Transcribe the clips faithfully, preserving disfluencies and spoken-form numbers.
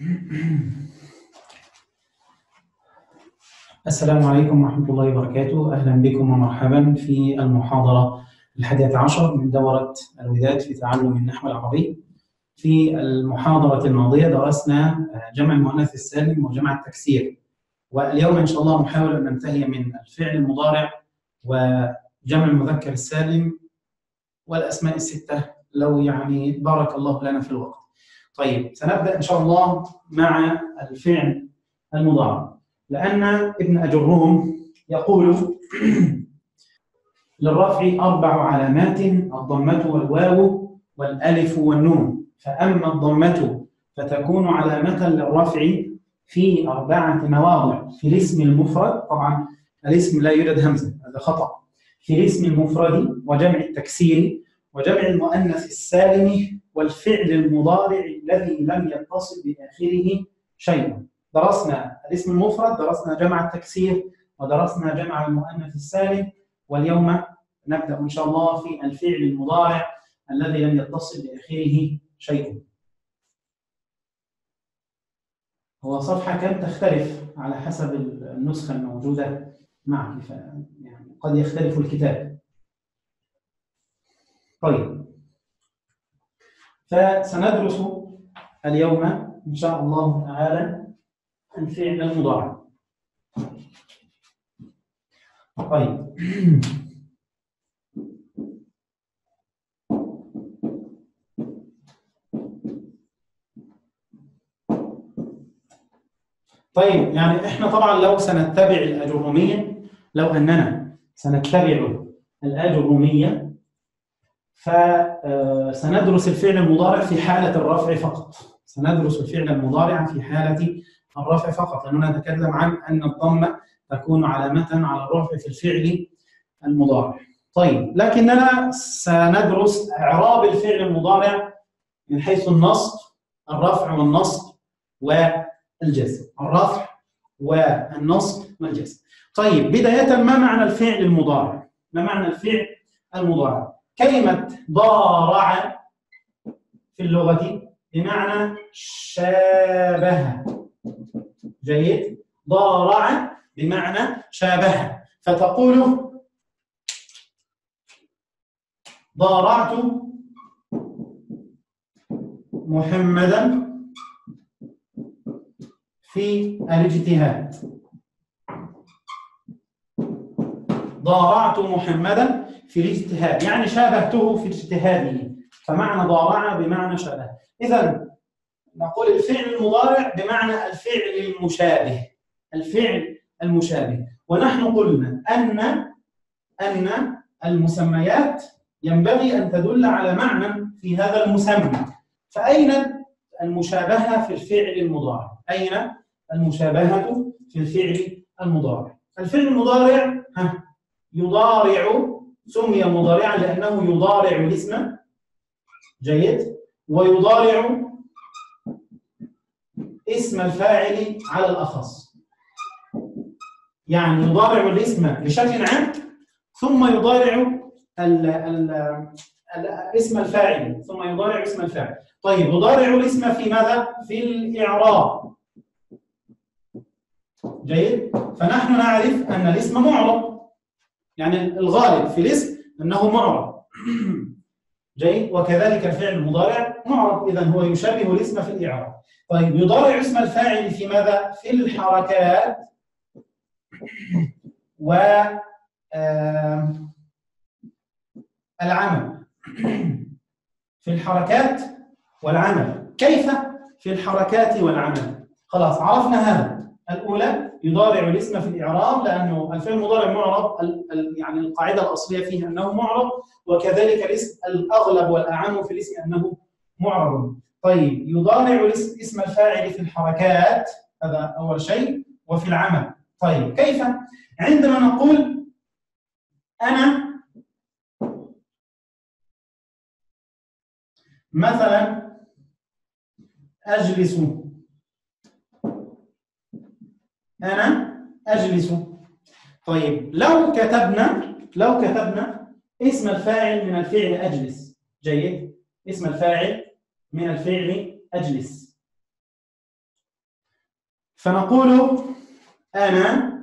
السلام عليكم ورحمة الله وبركاته. أهلا بكم ومرحبا في المحاضرة الحادية عشر من دورة الوداد في تعلم النحو العربي. في المحاضرة الماضية درسنا جمع المؤنث السالم وجمع التكسير، واليوم إن شاء الله نحاول أن ننتهي من الفعل المضارع وجمع المذكر السالم والأسماء الستة لو يعني بارك الله لنا في الوقت. طيب، سنبدأ إن شاء الله مع الفعل المضارع، لأن ابن أجروم يقول للرفع أربع علامات: الضمة والواو والألف والنون، فأما الضمة فتكون علامة للرفع في أربعة مواضع: في الاسم المفرد، طبعا الاسم لا يوجد همزة، هذا خطأ، في الاسم المفرد وجمع التكسير وجمع المؤنث السالم والفعل المضارع الذي لم يتصل بآخره شيء. درسنا الاسم المفرد، درسنا جمع التكسير، ودرسنا جمع المؤنث السالم، واليوم نبدأ إن شاء الله في الفعل المضارع الذي لم يتصل بآخره شيء. هو صفحة كم تختلف على حسب النسخة الموجودة معك، يعني قد يختلف الكتاب. طيب، فسندرس اليوم إن شاء الله تعالى الفعل المضارع. طيب، طيب يعني احنا طبعا لو سنتبع الأجرومية، لو أننا سنتبع الأجرومية فسندرس الفعل المضارع في حالة الرفع فقط. سندرس الفعل المضارع في حالة الرفع فقط، لأننا نتكلم عن أن الضمة تكون علامة على الرفع في الفعل المضارع. طيب، لكننا سندرس إعراب الفعل المضارع من حيث النصب، الرفع والنصب والجزم، الرفع والنصب والجزم. طيب، بداية ما معنى الفعل المضارع؟ ما معنى الفعل المضارع؟ كلمة ضارع في اللغة بمعنى شابه. جيد؟ ضارع بمعنى شابه، فتقول ضارعت محمدا في الاجتهاد. ضارعت محمدا في الاجتهاد يعني شابهته في اجتهاده، فمعنى ضارع بمعنى شابه. إذن نقول الفعل المضارع بمعنى الفعل المشابه، الفعل المشابه. ونحن قلنا أن أن المسميات ينبغي أن تدل على معنى في هذا المسمى. فأين المشابهة في الفعل المضارع؟ أين المشابهة في الفعل المضارع؟ الفعل المضارع ها يضارع، سمي مضارعا لأنه يضارع الاسم. جيد؟ ويضارع اسم الفاعل على الأخص، يعني يضارع الاسم بشكل عام ثم يضارع ال ال ال اسم الفاعل ثم يضارع اسم الفاعل. طيب، يضارع الاسم في ماذا؟ في الإعراب. جيد؟ فنحن نعرف أن الاسم معرب، يعني الغالب في الاسم أنه معرب. جيد؟ وكذلك الفعل المضارع معرب، إذن هو يشابه الاسم في الإعراب. طيب، يضارع اسم الفاعل في ماذا؟ في الحركات و العمل. في الحركات والعمل. كيف في الحركات والعمل؟ خلاص عرفنا هذا. الأولى يضارع الاسم في الإعراب، لأنه الفعل المضارع معرب، يعني القاعدة الأصلية فيه أنه معرب، وكذلك الاسم الأغلب والأعم في الاسم أنه معرب. طيب، يضارع اسم الفاعل في الحركات، هذا أول شيء، وفي العمل. طيب، كيف؟ عندما نقول أنا مثلا أجلس، أنا أجلس. طيب، لو كتبنا لو كتبنا اسم الفاعل من الفعل أجلس. جيد؟ اسم الفاعل من الفعل أجلس. فنقول أنا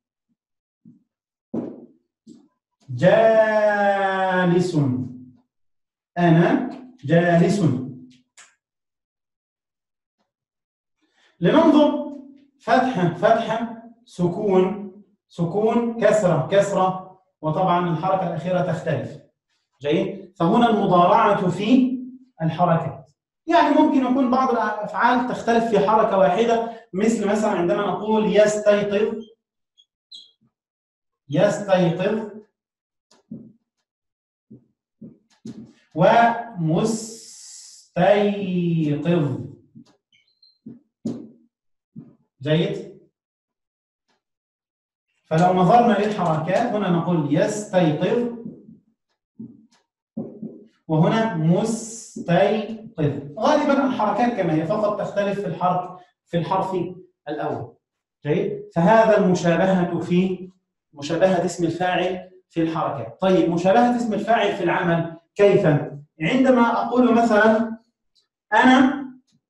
جالس. أنا جالس. لننظر فتحة فتحة، سكون سكون، كسرة كسرة، وطبعا الحركة الأخيرة تختلف. جيد؟ فهنا المضارعة في الحركات، يعني ممكن يكون بعض الأفعال تختلف في حركة واحدة، مثل مثلا عندما نقول يستيقظ يستيقظ ومستيقظ. جيد؟ فلو نظرنا للحركات هنا نقول يستيقظ وهنا مستيقظ. غالبا الحركات كما هي، فقط تختلف في الحرف في الحرف الأول. جيد؟ فهذا المشابهة في مشابهة اسم الفاعل في الحركات. طيب مشابهة اسم الفاعل في العمل كيف؟ عندما أقول مثلا أنا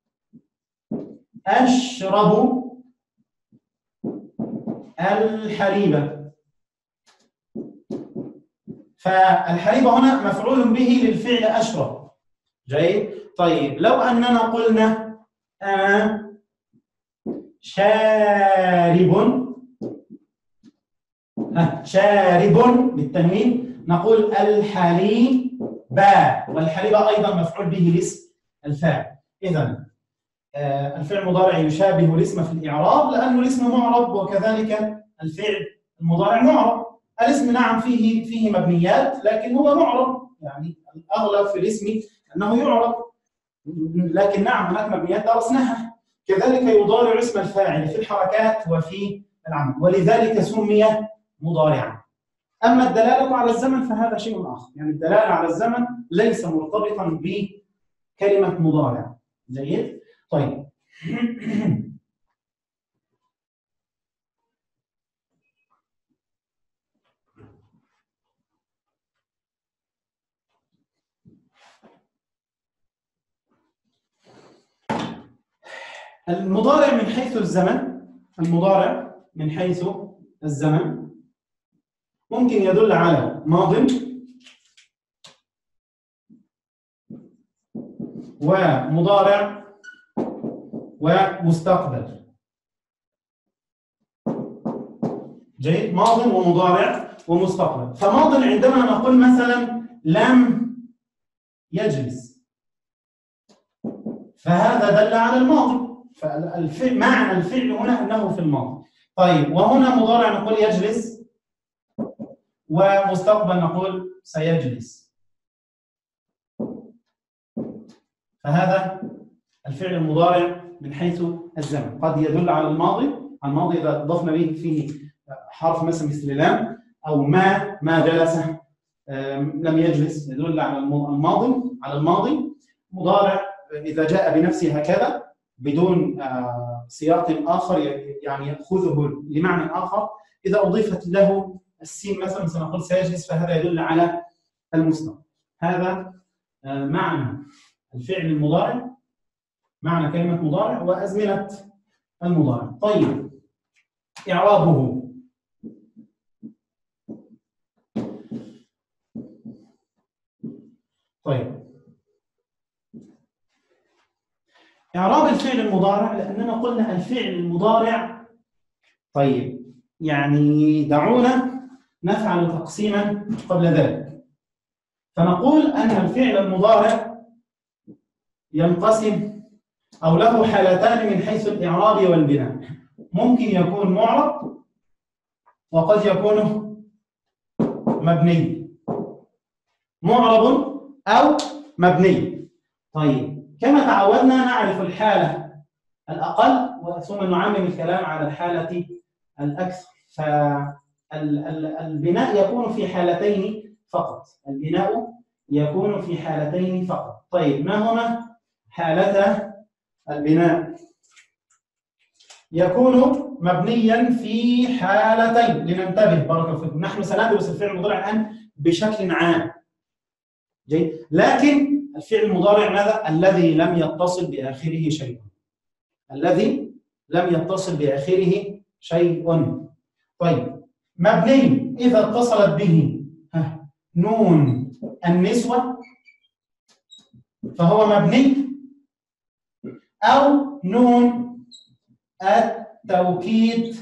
أشرب الحليب، فالحليب هنا مفعول به للفعل أشرب. جيد؟ طيب لو أننا قلنا أنا شارب شارب بالتنوين، نقول الحليب، والحليب أيضا مفعول به لاسم الفاعل. إذن آه الفعل المضارع يشابه الاسم في الإعراب لأنه الاسم معرب، وكذلك الفعل المضارع معرب. الاسم نعم فيه فيه مبنيات لكن هو معرب، يعني الأغلب في الاسم أنه يعرب، لكن نعم هناك مبنيات درسناها. كذلك يضارع اسم الفاعل في الحركات وفي العمل، ولذلك سمي مضارعا. أما الدلالة على الزمن فهذا شيء آخر، يعني الدلالة على الزمن ليس مرتبطا بكلمة مضارع. جيد؟ طيب المضارع من حيث الزمن، المضارع من حيث الزمن ممكن يدل على ماض ومضارع ومستقبل. جيد؟ ماض ومضارع ومستقبل. فماض عندما نقول مثلا لم يجلس فهذا دل على الماضي، فالفعل معنى الفعل هنا انه في الماضي. طيب وهنا مضارع نقول يجلس، ومستقبل نقول سيجلس، فهذا الفعل المضارع من حيث الزمن. قد يدل على الماضي، الماضي اذا اضفنا به فيه حرف مثلا مثل لام او ما ما جلس، لم يجلس يدل على الماضي على الماضي. مضارع اذا جاء بنفسه هكذا بدون سياق اخر يعني ياخذه لمعنى اخر، اذا اضيفت له السين مثلا سنقول سيجلس، فهذا يدل على المستقبل. هذا معنى الفعل المضارع، معنى كلمة مضارع وأزمنة المضارع. طيب إعرابه. طيب إعراب الفعل المضارع، لأننا قلنا الفعل المضارع. طيب يعني دعونا نفعل تقسيما قبل ذلك، فنقول أن الفعل المضارع ينقسم أو له حالتان من حيث الإعراب والبناء. ممكن يكون معرب وقد يكون مبني، معرب أو مبني. طيب كما تعودنا نعرف الحالة الأقل ثم نعمم الكلام على الحالة الأكثر. فالبناء يكون في حالتين فقط، البناء يكون في حالتين فقط. طيب ما هما حالتا البناء؟ يكون مبنيا في حالتين. لننتبه بارك الله فيكم، نحن سندرس الفعل المضارع الآن بشكل عام. جيد؟ لكن الفعل المضارع ماذا؟ الذي لم يتصل بآخره شيء، الذي لم يتصل بآخره شيء. طيب مبني إذا اتصلت به نون النسوة فهو مبني، أو نون التوكيد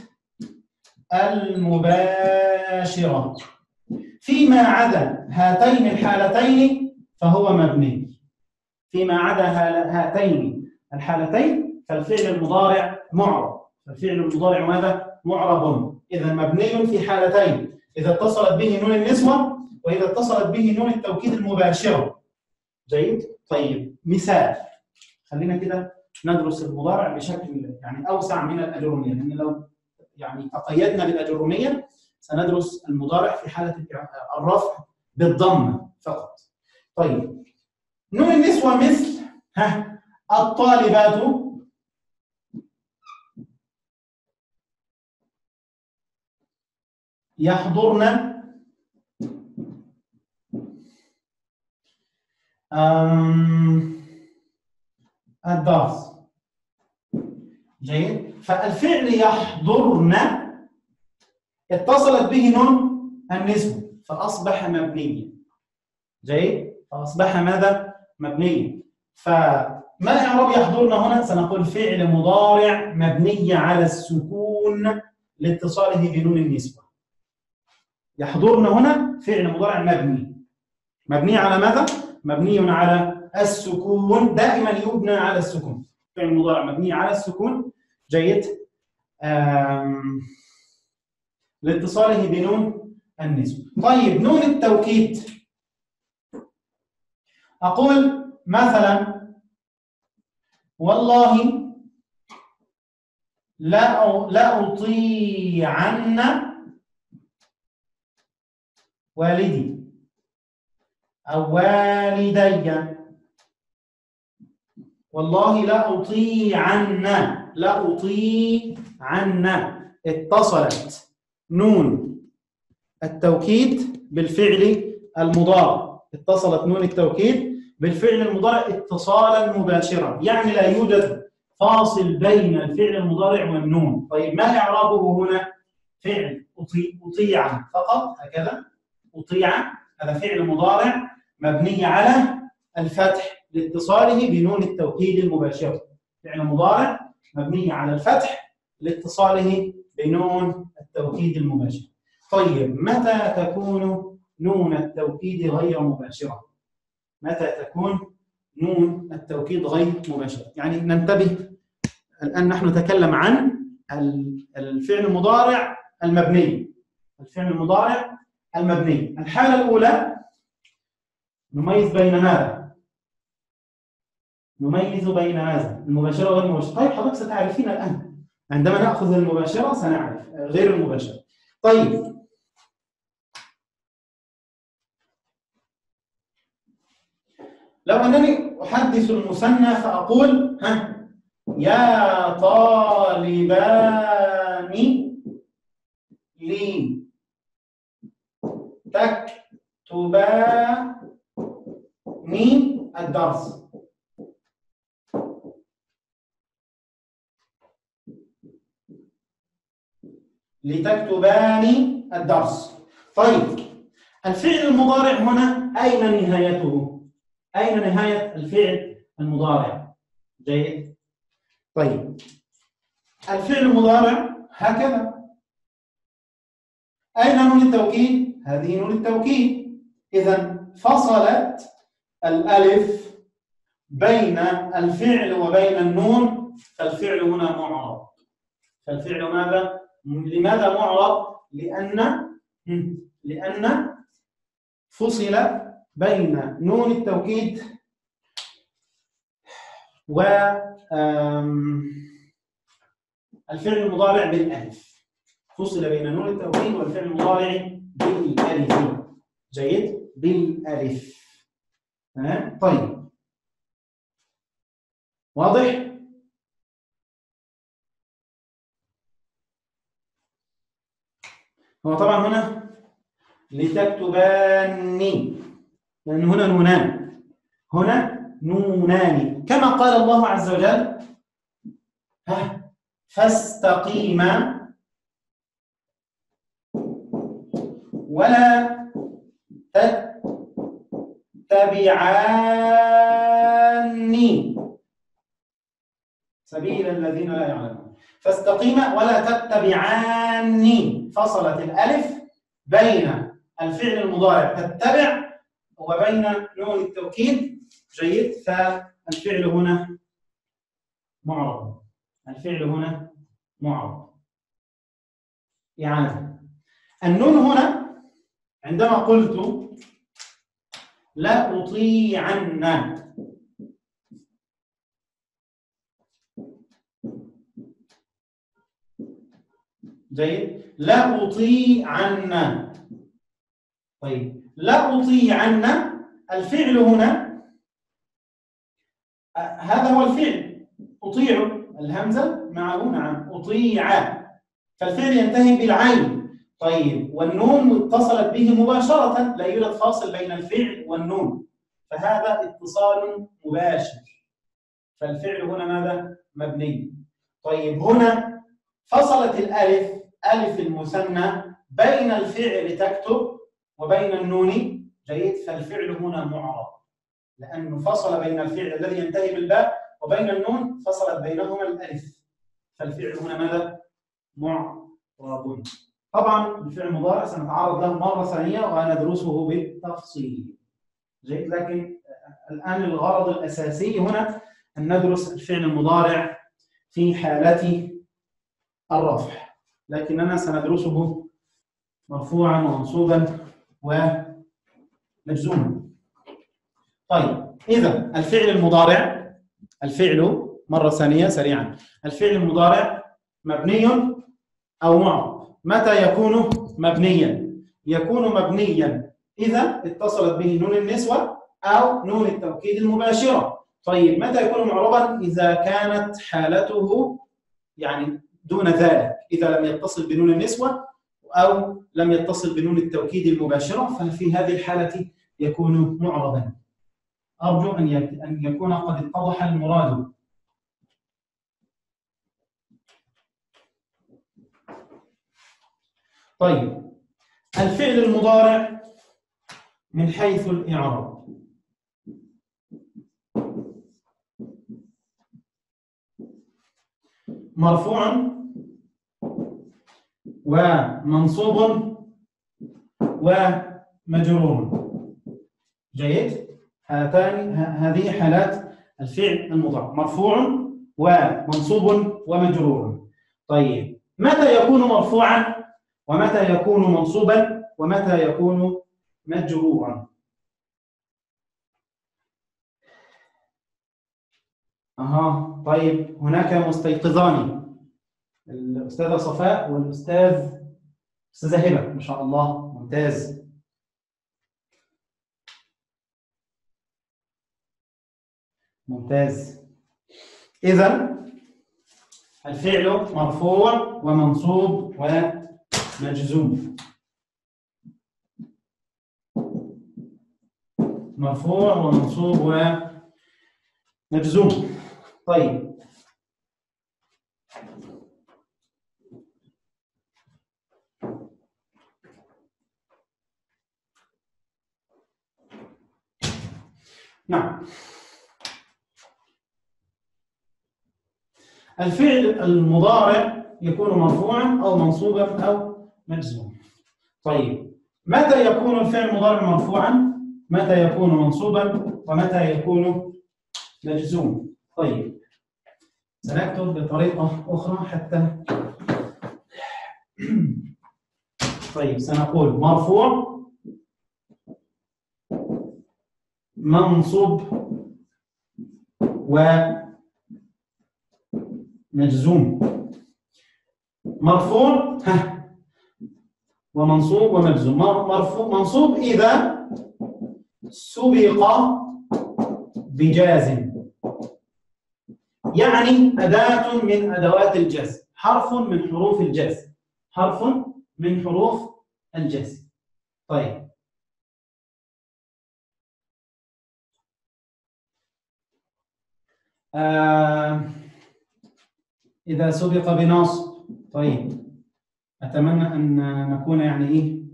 المباشرة. فيما عدا هاتين الحالتين فهو مبني. فيما عدا هاتين الحالتين فالفعل المضارع معرب. فالفعل المضارع ماذا؟ معرب. إذا مبني في حالتين: إذا اتصلت به نون النسوة، وإذا اتصلت به نون التوكيد المباشرة. جيد؟ طيب مثال، خلينا كده ندرس المضارع بشكل يعني أوسع من الأجرومية، لأن لو يعني تقيدنا بالأجرومية سندرس المضارع في حالة الرفع بالضمة فقط. طيب نون النسوة مثل ها الطالبات يحضرن الدرس. جيد؟ فالفعل يحضرن اتصلت به نون النسوة فأصبح مبنيا. جيد؟ فأصبح ماذا؟ مبنيا. فما إعراب يحضرن هنا؟ سنقول فعل مضارع مبني على السكون لاتصاله بنون النسوة. يحضرن هنا فعل مضارع مبني. مبني على ماذا؟ مبني على السكون، دائما يبنى على السكون. فعل مضارع مبني على السكون. جيد؟ لاتصاله بنون النسوة. طيب نون التوكيد، أقول مثلا والله لا لا أطيعن والدي أو والدي. والله لا أطيعن، لا أطيعن اتصلت نون التوكيد بالفعل المضارع. اتصلت نون التوكيد بالفعل المضارع اتصالا مباشرا، يعني لا يوجد فاصل بين الفعل المضارع والنون. طيب ما إعرابه هنا؟ فعل أطيع فقط هكذا. أطيع هذا فعل مضارع مبني على الفتح لاتصاله بنون التوكيد المباشرة. فعل مضارع مبني على الفتح لاتصاله بنون التوكيد المباشرة. طيب متى تكون نون التوكيد غير مباشرة؟ متى تكون نون التوكيد غير مباشرة؟ يعني ننتبه الآن، نحن نتكلم عن الفعل المضارع المبني. الفعل المضارع المبني، الحالة الأولى نميز بين ماذا؟ نميز بين ماذا؟ المباشرة وغير المباشرة. طيب حضرتك ستعرفين الآن، عندما نأخذ المباشرة سنعرف غير المباشرة. طيب لو أنني أحدث المثنى فأقول ها يا طالبان لي تكتبان الدرس. لتكتبان الدرس. طيب الفعل المضارع هنا أين نهايته؟ أين نهاية الفعل المضارع؟ جيد. طيب الفعل المضارع هكذا. أين نون التوكيد؟ هذه نون التوكيد. إذا فصلت الألف بين الفعل وبين النون، فالفعل هنا معرب. فالفعل ماذا؟ لماذا معرب؟ لأن لأن فصل بين نون التوكيد و الفعل المضارع بالألف. فصل بين نون التوكيد والفعل المضارع بالألف. جيد؟ بالألف. طيب واضح؟ هو طبعا هنا لتكتباني، لأن هنا نونان، هنا نونان كما قال الله عز وجل فاستقيما ولا تتبعاني سبيل الذين لا يعلمون. فاستقيما ولا تتبعاني، فصلت الألف بين الفعل المضارع تتبع وبين نون التوكيد. جيد. فالفعل هنا معرب، الفعل هنا معرب. يعني النون هنا عندما قلت لا أطيعن، جيد، لا أطيعن. طيب لا أطيعن الفعل هنا هذا هو الفعل أطيع، الهمزة معه نعم أطيع، فالفعل ينتهي بالعين. طيب والنون اتصلت به مباشرة، لا يوجد فاصل بين الفعل والنون، فهذا اتصال مباشر، فالفعل هنا ماذا؟ مبني. طيب هنا فصلت الألف، ألف المثنى، بين الفعل تكتب وبين النون. جيد. فالفعل هنا معرب، لأنه فصل بين الفعل الذي ينتهي بالباء وبين النون، فصلت بينهما الألف، فالفعل هنا ماذا؟ معرب. طبعا الفعل المضارع سنتعرض له مرة ثانية وندرسه بالتفصيل. جيد. لكن الآن الغرض الأساسي هنا أن ندرس الفعل المضارع في حالة الرفع، لكننا سندرسه مرفوعا ومنصوبا ومجزوما. طيب إذا الفعل المضارع، الفعل مرة ثانية سريعا، الفعل المضارع مبني أو معرب. متى يكون مبنيا؟ يكون مبنيا إذا اتصلت به نون النسوة أو نون التوكيد المباشرة. طيب متى يكون معربا؟ إذا كانت حالته يعني دون ذلك، إذا لم يتصل بنون النسوة أو لم يتصل بنون التوكيد المباشرة، ففي هذه الحالة يكون معربا. أرجو أن يكون قد اتضح المراد. طيب الفعل المضارع من حيث الإعراب مرفوع ومنصوب ومجرور. جيد. هاتان هذه حالات الفعل المضارع، مرفوع ومنصوب ومجرور. طيب متى يكون مرفوعا ومتى يكون منصوبا ومتى يكون مجرورا؟ اها طيب هناك مستيقظان، الأستاذة صفاء والأستاذ أستاذة هبة، ما شاء الله ممتاز. ممتاز. إذا الفعل مرفوع ومنصوب ومجزوم، مرفوع ومنصوب ومجزوم. طيب نعم، الفعل المضارع يكون مرفوعا أو منصوبا أو مجزوما. طيب متى يكون الفعل المضارع مرفوعا؟ متى يكون منصوبا؟ ومتى يكون مجزوم؟ طيب سنكتب بطريقة أخرى حتى طيب سنقول مرفوع، منصوب ومجزوم. مرفوع ها ومنصوب ومجزوم. مرفوع منصوب إذا سبق بجازم، يعني أداة من أدوات الجزم، حرف من حروف الجزم، حرف من حروف الجزم. طيب آه إذا سبق بناصب. طيب أتمنى أن نكون يعني إيه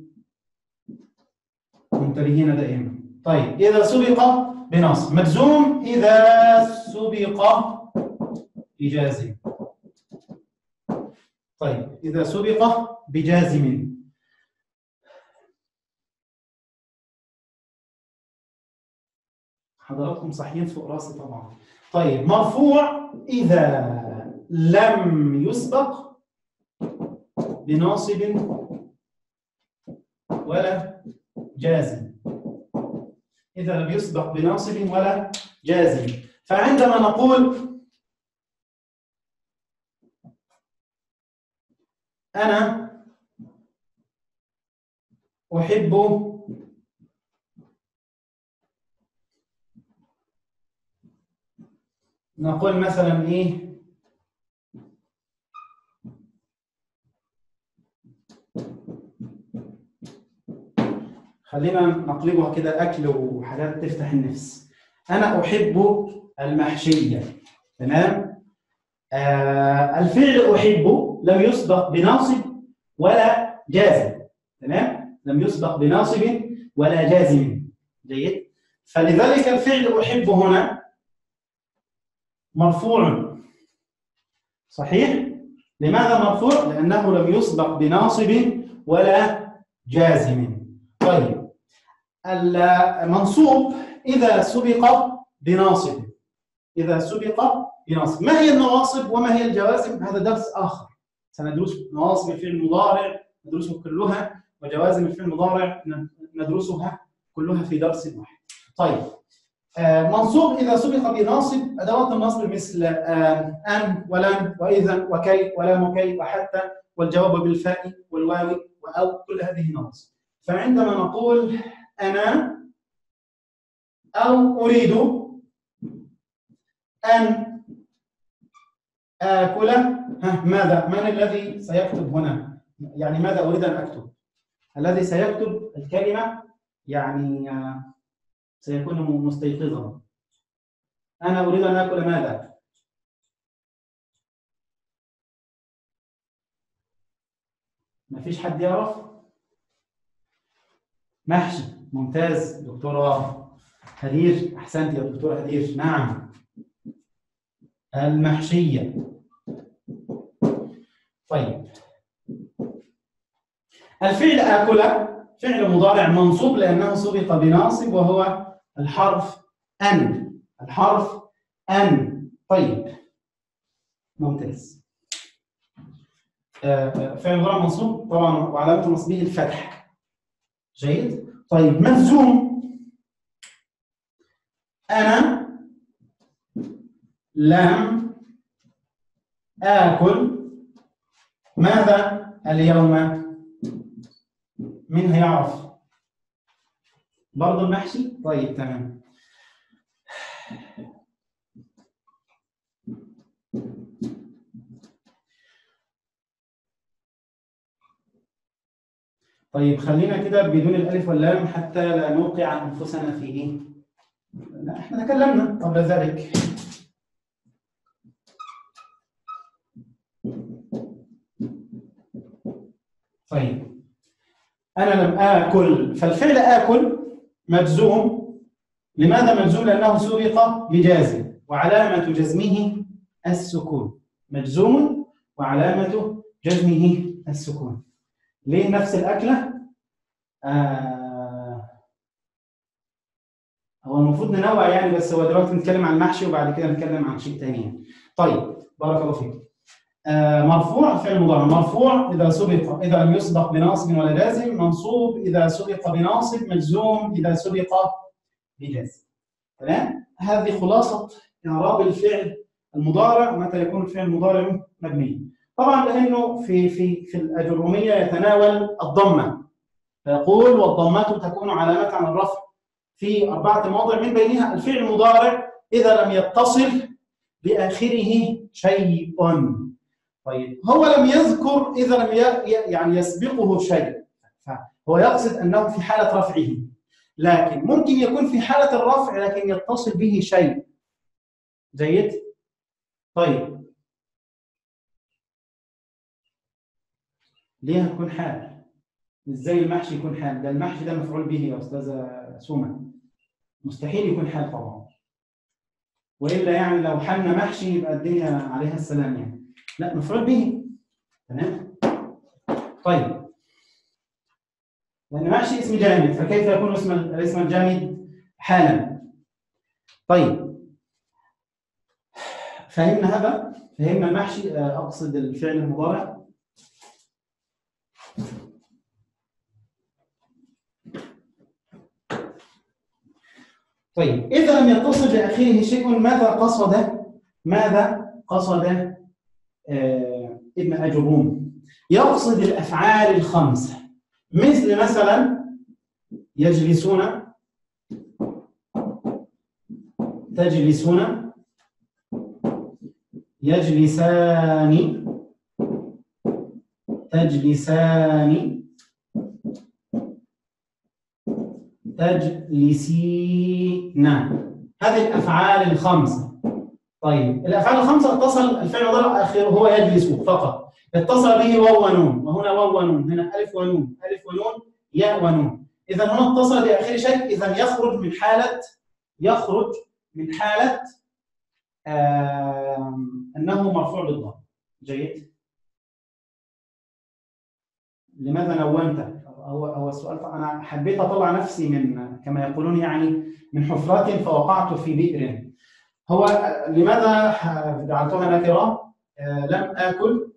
منتبهين دائما. طيب إذا سبق بناصب مجزوم إذا سبق بجازم. طيب إذا سبق بجازم. حضراتكم صحيين فوق راسي طبعا. طيب مرفوع إذا لم يسبق بناصب ولا جازم. إذا لم يسبق بناصب ولا جازم. فعندما نقول أنا أحب نقول مثلا إيه خلينا نقلبها كده أكل وحاجات تفتح النفس. أنا أحب المحشية. تمام؟ آه الفعل أحب لم يسبق بناصب ولا جازم. تمام؟ لم يسبق بناصب ولا جازم. جيد؟ فلذلك الفعل أحب هنا مرفوع. صحيح؟ لماذا مرفوع؟ لأنه لم يسبق بناصب ولا جازم. طيب المنصوب إذا سبق بناصب. إذا سبق بناصب. ما هي النواصب وما هي الجوازم؟ هذا درس آخر سندرسه. نواصب الفعل المضارع ندرسه كلها، وجوازم الفعل المضارع ندرسها كلها في درس واحد. طيب منصوب إذا سبق بناصب أدوات النصب مثل أن ولن وإذا وكي ولام كي وحتى والجواب بالفاء والواو وأو، كل هذه نواصب. فعندما نقول أنا أو أريد أن آكل، ها ماذا؟ من الذي سيكتب هنا؟ يعني ماذا أريد أن أكتب؟ الذي سيكتب الكلمة يعني سيكون مستيقظا. أنا أريد أن آكل ماذا؟ ما فيش حد يعرف؟ محشي. ممتاز دكتورة هدير، أحسنت يا دكتورة هدير. نعم المحشية. طيب الفعل آكل فعل مضارع منصوب لأنه سبق بناصب وهو الحرف أن. الحرف أن. طيب ممتاز. فعل مضارع منصوب طبعا وعلامة نصبه الفتح. جيد. طيب مجزوم أنا لم آكل ماذا اليوم؟ مين هيعرف؟ برضه المحشي؟ طيب تمام. طيب خلينا كده بدون الألف واللام حتى لا نوقع أنفسنا في إيه؟ لا إحنا تكلمنا قبل ذلك. طيب أنا لم آكل، فالفعل آكل مجزوم. لماذا مجزوم؟ لأنه سبق بجازم وعلامة جزمه السكون. مجزوم وعلامة جزمه السكون. ليه نفس الأكلة؟ آه هو المفروض ننوع يعني، بس هو دلوقتي نتكلم عن المحشي وبعد كده نتكلم عن شيء ثاني. طيب بارك الله فيك. آه مرفوع فعل مضارع مرفوع إذا سبق إذا لم يسبق بناصب ولا جازم. منصوب إذا سبق بناصب. مجزوم إذا سبق بجازم. تمام؟ هذه خلاصة إعراب الفعل المضارع متى يكون الفعل المضارع مبني. طبعا لأنه في في في الأجرومية يتناول الضمة، فيقول والضمة تكون علامة على الرفع في أربعة مواضع من بينها الفعل المضارع إذا لم يتصل بآخره شيء. طيب هو لم يذكر إذا لم يعني يسبقه شيء، فهو يقصد أنه في حالة رفعه، لكن ممكن يكون في حالة الرفع لكن يتصل به شيء. جيد؟ طيب ليه هتكون حال؟ ازاي المحشي يكون حال؟ ده المحشي ده مفعول به يا استاذه سومه، مستحيل يكون حال طبعا، والا يعني لو حالنا محشي يبقى الدنيا عليها السلام يعني، لا مفعول به. تمام؟ طيب، لان محشي اسم جامد، فكيف يكون اسم الاسم الجامد حالا؟ طيب، فهمنا هذا؟ فهمنا المحشي، اقصد الفعل المضارع. طيب، إذا لم يتصل بآخره شيء ماذا قصد؟ ماذا قصد آه ابن أجروم؟ يقصد الأفعال الخمسة، مثل مثلا يجلسون، تجلسون، يجلسان، تجلسان، تجلسين، هذه الأفعال الخمسة. طيب، الأفعال الخمسة اتصل الفعل المضارع آخره هو يجلس فقط، اتصل به واو ونون، وهنا واو ونون، هنا ألف ونون، ألف ونون، ياء ونون. إذا هنا اتصل بآخر شيء، إذا يخرج من حالة يخرج من حالة آه أنه مرفوع بالضم. جيد؟ لماذا نونت؟ هو هو السؤال، أنا حبيت أطلع نفسي من كما يقولون يعني من حفرة فوقعت في بئر. هو لماذا جعلتها نكرة؟ آه لم آكل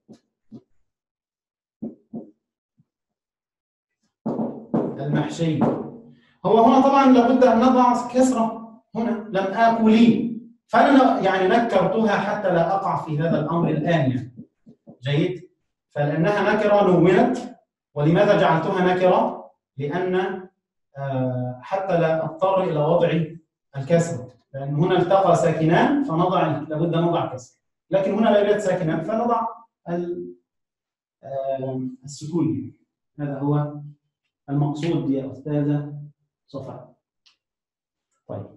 المحشي. هو هنا طبعا لابد أن نضع كسرة، هنا لم آكلي، فأنا يعني نكرتها حتى لا أقع في هذا الأمر الآن يعني. جيد؟ فلأنها نكرة نونت. ولماذا جعلتها نكرة؟ لأن آه حتى لا أضطر إلى وضع الكسرة، لأن هنا التقى ساكنان فنضع لابد نضع كسر، لكن هنا لا يوجد ساكنان فنضع السكون. هذا هو المقصود يا أستاذة صفاء. طيب.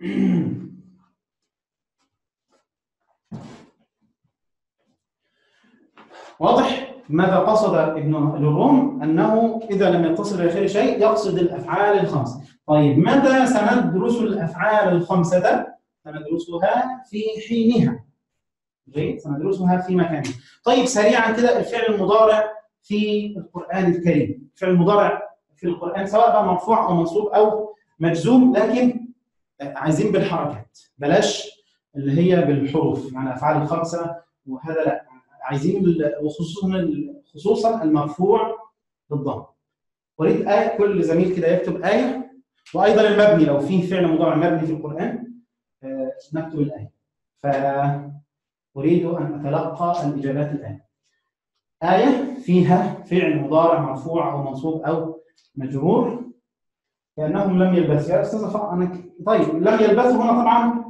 واضح ماذا قصد ابن الروم؟ أنه إذا لم يتصل بآخر شيء يقصد الأفعال الخمسة. طيب، متى سندرس الأفعال الخمسة؟ سندرسها في حينها. جيد؟ سندرسها في مكانها. طيب، سريعا كده، الفعل المضارع في القرآن الكريم، الفعل المضارع في القرآن سواء بقى مرفوع أو منصوب أو مجزوم، لكن عايزين بالحركات، بلاش اللي هي بالحروف، يعني الأفعال الخمسة وهذا لا، عايزين وخصوصا خصوصا المرفوع بالضم. اريد آية، كل زميل كده يكتب آية، وأيضا المبني لو في فعل مضارع مبني في القرآن نكتب الآية. فأريد أن أتلقى الإجابات الآن. آية فيها فعل مضارع مرفوع أو منصوب أو مجرور كأنهم لم يلبثوا. يا أستاذ أنا طيب، لم يلبثوا هنا طبعا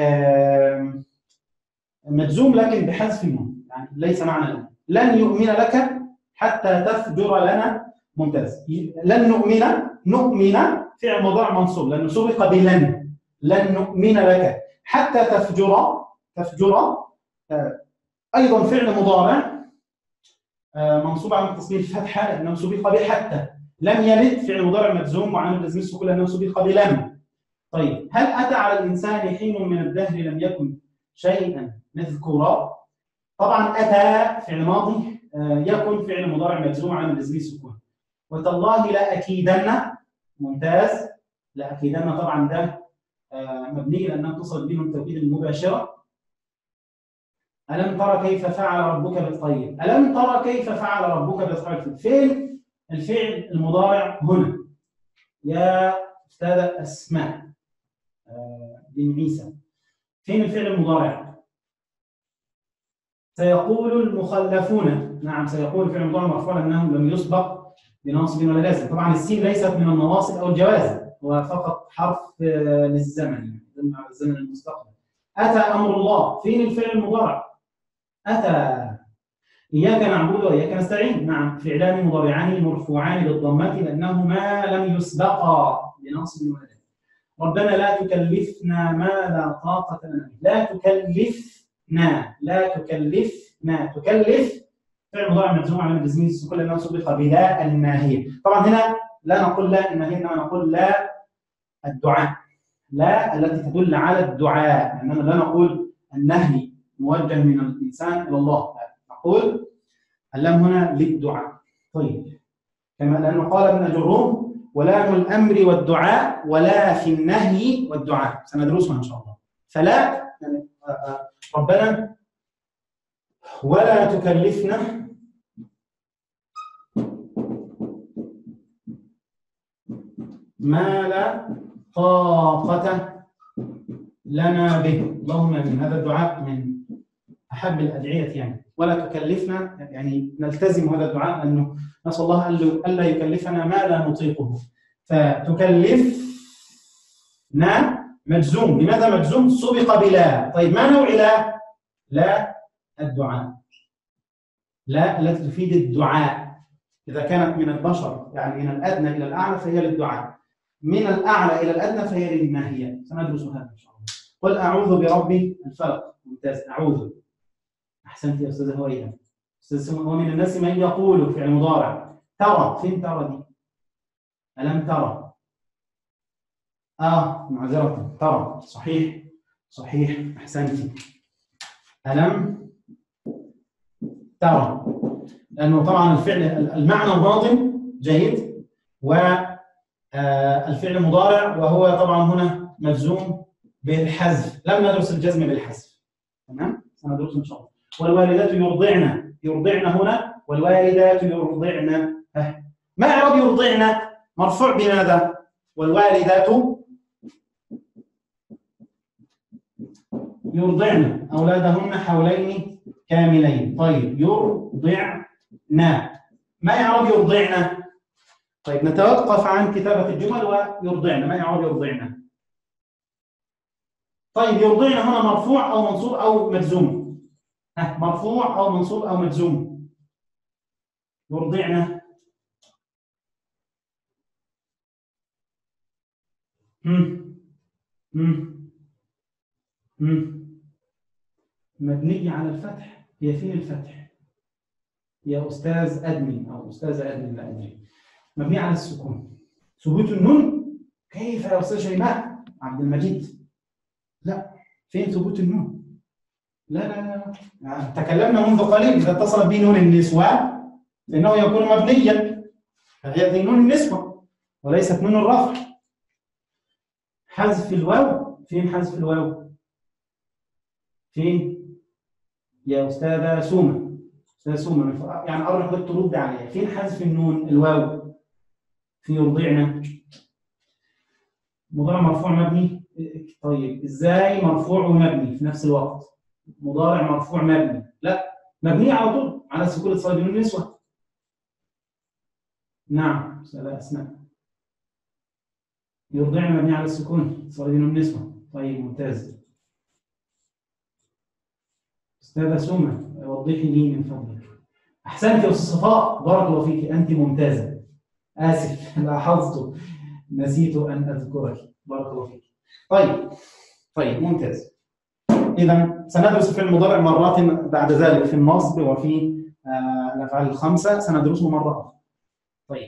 مجزوم لكن بحذف النون، يعني ليس معنى لن يؤمن لك حتى تفجر لنا. ممتاز. لن نؤمن، نؤمن فعل مضارع منصوب لأنه سبق بلن. لن نؤمن لك حتى تفجر، تفجر أيضا فعل مضارع منصوب على تصميم الفتحة لأنه سبق بحتى. لم يلد فعل مضارع مجزوم وعلامة جزم السكون لأنه سبق بلم. طيب، هل أتى على الإنسان حين من الدهر لم يكن شيئا مذكورا؟ طبعا أتى فعل ماضي يكن فعل مضارع مجزوم علامة جزم السكون. وتالله لأكيدن. ممتاز. لأكيدن طبعا ده مبني لأنه اتصل به التوكيد المباشرة. ألم ترى كيف فعل ربك بالطيب؟ ألم ترى كيف فعل ربك بالطيب؟ فين الفعل المضارع هنا؟ يا أستاذة أسماء بن عيسى، فين الفعل المضارع؟ سيقول المخلفون. نعم، سيقول فعل المضارع مرفوع لأنه لم يسبق بناصب ولا لازم. طبعا السين ليست من النواصب أو الجوازم، هو فقط حرف للزمن، يعني الزمن المستقبل. أتى أمر الله، فين الفعل المضارع؟ أتى. إياك نعبد وإياك نستعين. نعم، فعلان مضارعان مرفوعان بالضمة لأنهما لم يسبقا بناصب ولا لازم. ربنا لا تكلفنا ما لا طاقة لنا به. لا تكلفنا، لا تكلفنا، تكلف فعل مضارع مجزوم على جزمه السكون لانه سبق بلا الناهيه. طبعا هنا لا نقول لا الناهيه، انما نقول لا الدعاء، لا التي تدل على الدعاء، اننا لا نقول النهي موجه من الانسان الى الله، لا نقول اللام هنا للدعاء. طيب كما لانه قال ابن جروم ولام الامر والدعاء ولا في النهي والدعاء، سندرسها ان شاء الله. فلا يعني ربنا ولا تكلفنا ما لا طاقة لنا به، اللهم من هذا الدعاء من أحب الأدعية يعني. ولا تكلفنا يعني نلتزم هذا الدعاء لأنه نسأل الله ألا يكلفنا ما لا نطيقه. فتكلفنا مجزوم، لماذا مجزوم؟ سبق بلا. طيب ما نوع لا؟ لا الدعاء، لا التي تفيد الدعاء. إذا كانت من البشر يعني من الأدنى إلى الأعلى فهي للدعاء، من الأعلى إلى الأدنى فهي للناهية. سندرس هذا إن شاء الله. قل أعوذ برب الفلق. ممتاز، أعوذ. أحسنت يا أستاذة هويدا. أستاذ ومن الناس من يقول فعل مضارع ترى. فين ترى دي؟ ألم ترى؟ آه معذرة، ترى صحيح صحيح أحسنتي. ألم ترى، لأنه طبعا الفعل المعنى الماضي جيد والفعل مضارع، وهو طبعا هنا مجزوم بالحذف. لم ندرس الجزم بالحذف، تمام؟ سندرس إن شاء الله. والوالدات يرضعن، يرضعن هنا والوالدات يرضعن. ما إعراب يرضعن؟ مرفوع بماذا؟ والوالدات يرضعن أولادهن حولين كاملين. طيب يرضعن، ما إعراب يرضعن؟ طيب نتوقف عن كتابة الجمل ويرضعن، ما إعراب يرضعن؟ طيب يرضعن هنا مرفوع أو منصوب أو مجزوم؟ ها مرفوع أو منصوب أو مجزوم؟ يرضعن هم هم هم مبنية على الفتح. هي فين الفتح؟ يا أستاذ أدمي أو أستاذة أدمي لا أدري. مبنية على السكون. ثبوت النون كيف يا أستاذ شيماء عبد المجيد؟ لا، فين ثبوت النون؟ لا لا لا يعني تكلمنا منذ قليل إذا اتصل به نون النسوة فإنه يكون مبنيا، فهذه نون النسوة وليست نون الرفع. حذف الواو، فين حذف الواو؟ فين يا أستاذة سومة؟ أستاذة سومة يعني أرجو حضرتك ترد عليها، فين حذف النون الواو؟ في يرضعنا مضارع مرفوع مبني. طيب إزاي مرفوع ومبني في نفس الوقت؟ مضارع مرفوع مبني، لا مبني على طول على سكون اتصال بنون النسوة. نعم أستاذة أسماء، يرضعنا مبني على السكون اتصال بنون النسوة. طيب ممتاز. أستاذة سومة وضحي لي من فضلك. أحسنت يا أستاذ صفاء، بارك الله فيك، أنت ممتازة. آسف لاحظت نسيت أن أذكرك، بارك الله فيك. طيب طيب ممتاز. إذا سندرس في المضارع مرات بعد ذلك في النصب وفي آه الأفعال الخمسة سندرسه مرة أخرى. طيب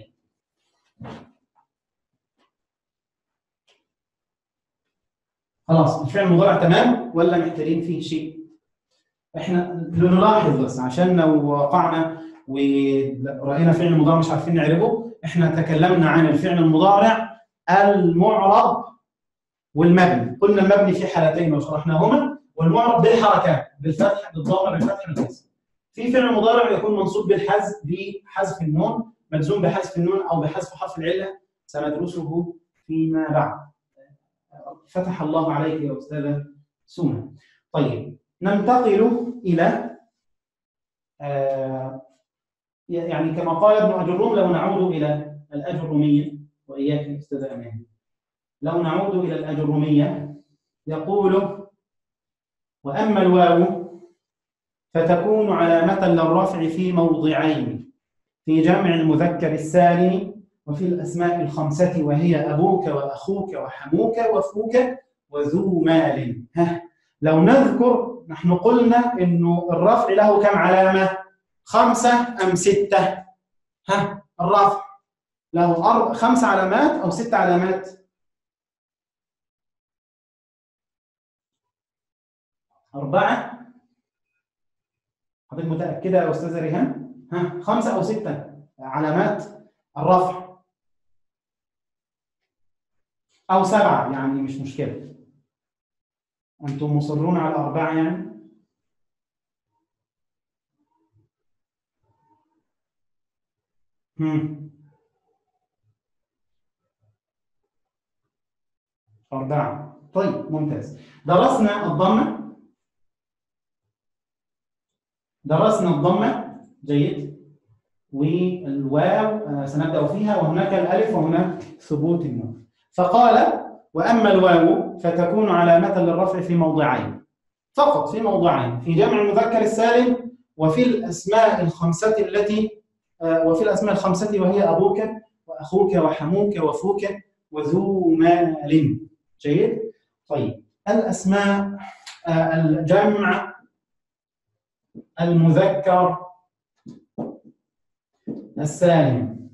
خلاص الفعل المضارع تمام ولا محتاجين فيه شيء؟ احنا نلاحظ بس عشان لو وقعنا ورأينا فعل المضارع مش عارفين نعربه، احنا تكلمنا عن الفعل المضارع المعرب والمبني، قلنا المبني في حالتين وشرحناهما، والمعرب بالحركات بالفتح بالضمه بالفتح بالكسر. في فعل مضارع يكون منصوب بالحذف بحذف النون، مجزوم بحذف النون او بحذف حرف العله، سندرسه فيما بعد. فتح الله عليك يا استاذه سومه. طيب ننتقل الى آه يعني كما قال ابن اجروم لو نعود الى الاجروميه، واياك يا استاذه امان، لو نعود الى الاجروميه يقول واما الواو فتكون علامه للرفع في موضعين، في جمع المذكر السالم وفي الاسماء الخمسه وهي ابوك واخوك وحموك وفوك وذو مال. ها لو نذكر نحن قلنا انه الرفع له كم علامه؟ خمسة أم ستة؟ ها الرفع له أربع خمس علامات أو ست علامات؟ أربعة؟ حضرتك متأكدة يا أستاذة ريهام؟ ها خمسة أو ستة علامات الرفع؟ أو سبعة يعني مش مشكلة. أنتم مصرون على أربعة يعني؟ هم. أربعة. طيب ممتاز. درسنا الضمة. درسنا الضمة جيد. والواو آه، سنبدأ فيها، وهناك الألف وهناك ثبوت النون. فقال: وأما الواو فتكون علامة للرفع في موضعين فقط، في موضعين، في جمع المذكر السالم وفي الأسماء الخمسة التي آه، وفي الأسماء الخمسة وهي أبوك وأخوك وحموك وفوك وذو مال. جيد؟ طيب الأسماء آه، الجمع المذكر السالم.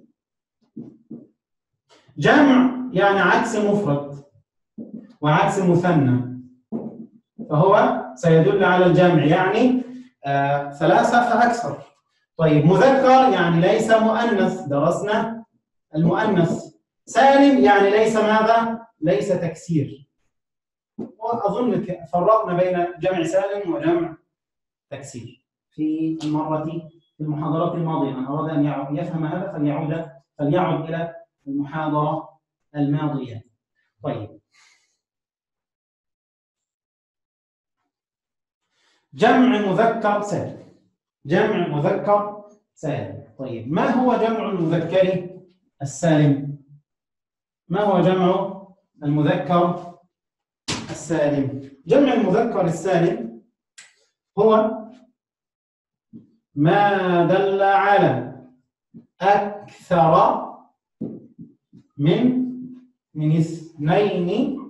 جمع يعني عكس مفرد وعكس مثنى، فهو سيدل على الجمع، يعني آه ثلاثة فأكثر. طيب مذكر يعني ليس مؤنث، درسنا المؤنث. سالم يعني ليس ماذا؟ ليس تكسير. وأظن فرقنا بين جمع سالم وجمع تكسير في المرة في المحاضرات الماضية. من أراد أن يفهم هذا فليعود فليعد إلى المحاضرة الماضية. طيب جمع مذكر سالم. جمع مذكر سالم. طيب ما هو جمع المذكر السالم؟ ما هو جمع المذكر السالم؟ جمع المذكر السالم هو ما دل على أكثر من من اثنين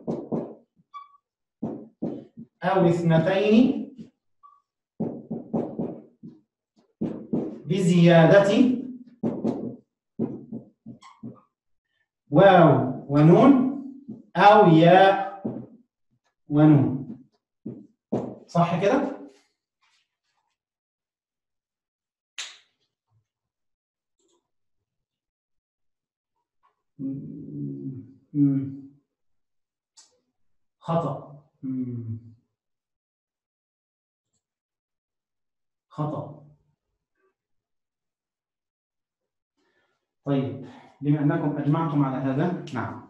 أو اثنتين بزيادة واو ونون أو ياء ونون. صح كده؟ خطأ. خطأ. طيب بما أنكم أجمعتم على هذا، نعم.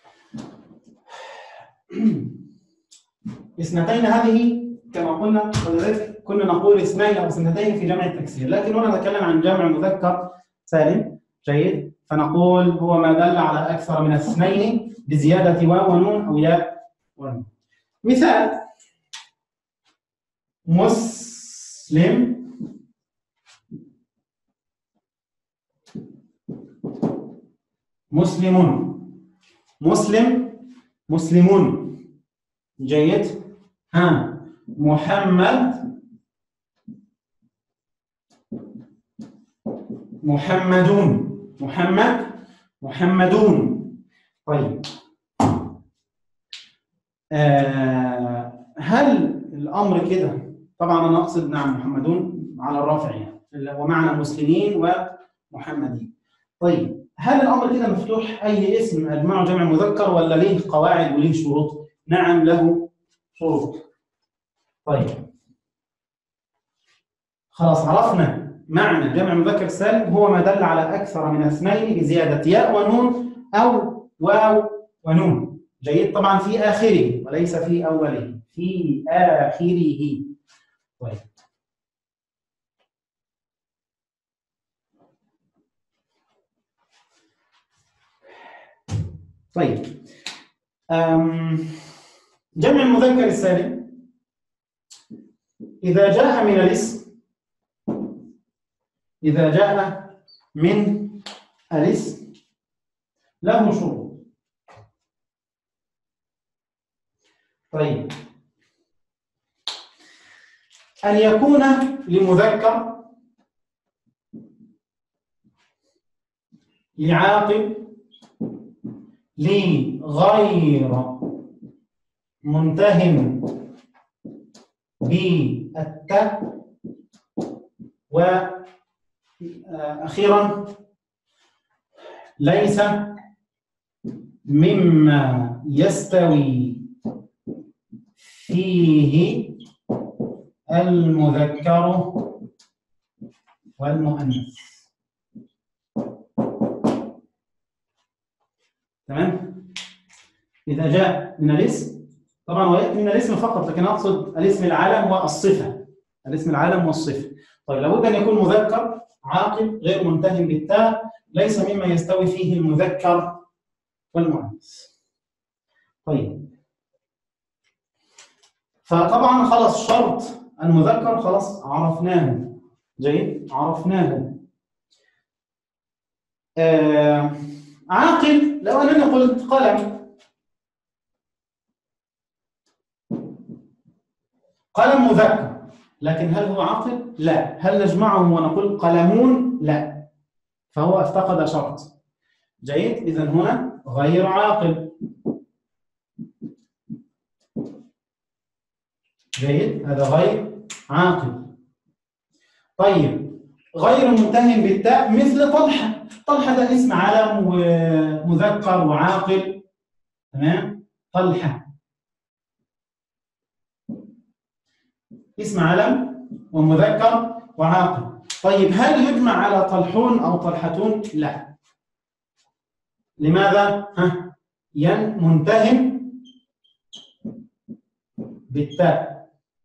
اثنتين هذه كما قلنا، ولذلك كنا نقول اثنين أو اثنتين في جمع التكسير، لكن هنا نتكلم عن جمع مذكر سالم. جيد؟ فنقول هو ما دل على أكثر من اثنين بزيادة واو ونون أو ياء ونون. مثال: مسلم، مسلمون، مسلم، مسلمون. جيد؟ ها محمد، محمدون، محمد، محمدون. طيب آه هل الأمر كده؟ طبعا أنا أقصد نعم محمدون على الرافع يعني، ومعنى مسلمين ومحمدين. طيب هل الأمر كده مفتوح أي اسم أجمعه جمع مذكر ولا ليه قواعد وليه شروط؟ نعم له شروط. طيب خلاص عرفنا معنى جمع المذكر السالم هو ما دل على أكثر من اثنين بزيادة ياء ونون أو واو ونون. جيد؟ طبعا في آخره وليس في أوله، في آخره. طيب طيب أم جمع المذكر السالم إذا جاء من الاسم إذا جاء من الاسم له شروط. طيب أن يكون لمذكر لعاقل لغير منتهٍ بالتاء، وأخيرا ليس مما يستوي فيه المذكر والمؤنث. تمام؟ إذا جاء من الاسم، طبعا ويأتي من الاسم فقط، لكن أقصد الاسم العالم والصفة. الاسم العالم والصفة. طيب لابد أن يكون مذكر عاقل غير منتهٍ بالتاء، ليس مما يستوي فيه المذكر والمؤنث. طيب فطبعا خلاص شرط المذكر خلاص عرفناه. جيد، عرفناه. آه عاقل، لو أنني قلت قلم، قلم مذكر، لكن هل هو عاقل؟ لا. هل نجمعهم ونقول قلمون؟ لا، فهو افتقد شرط. جيد، إذن هنا غير عاقل. جيد، هذا غير عاقل. طيب غير منتهٍ بالتاء مثل طلحة. طلحة ده اسم علم ومذكر وعاقل. تمام؟ طلحة اسم علم ومذكر وعاقل. طيب هل يجمع على طلحون أو طلحتون؟ لا. لماذا؟ ها؟ ين منتهٍ بالتاء.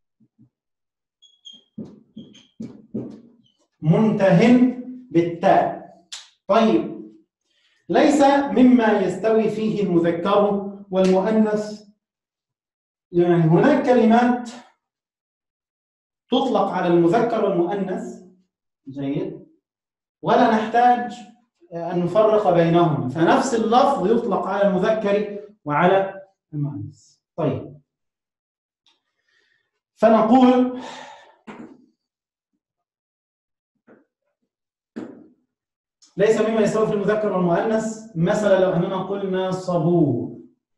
منتهٍ بالتاء. طيب ليس مما يستوي فيه المذكر والمؤنث. يعني هناك كلمات تطلق على المذكر والمؤنث. جيد، ولا نحتاج أن نفرق بينهما، فنفس اللفظ يطلق على المذكر وعلى المؤنث. طيب فنقول ليس مما يستوي في المذكر والمؤنث. مثلا لو أننا قلنا صبور.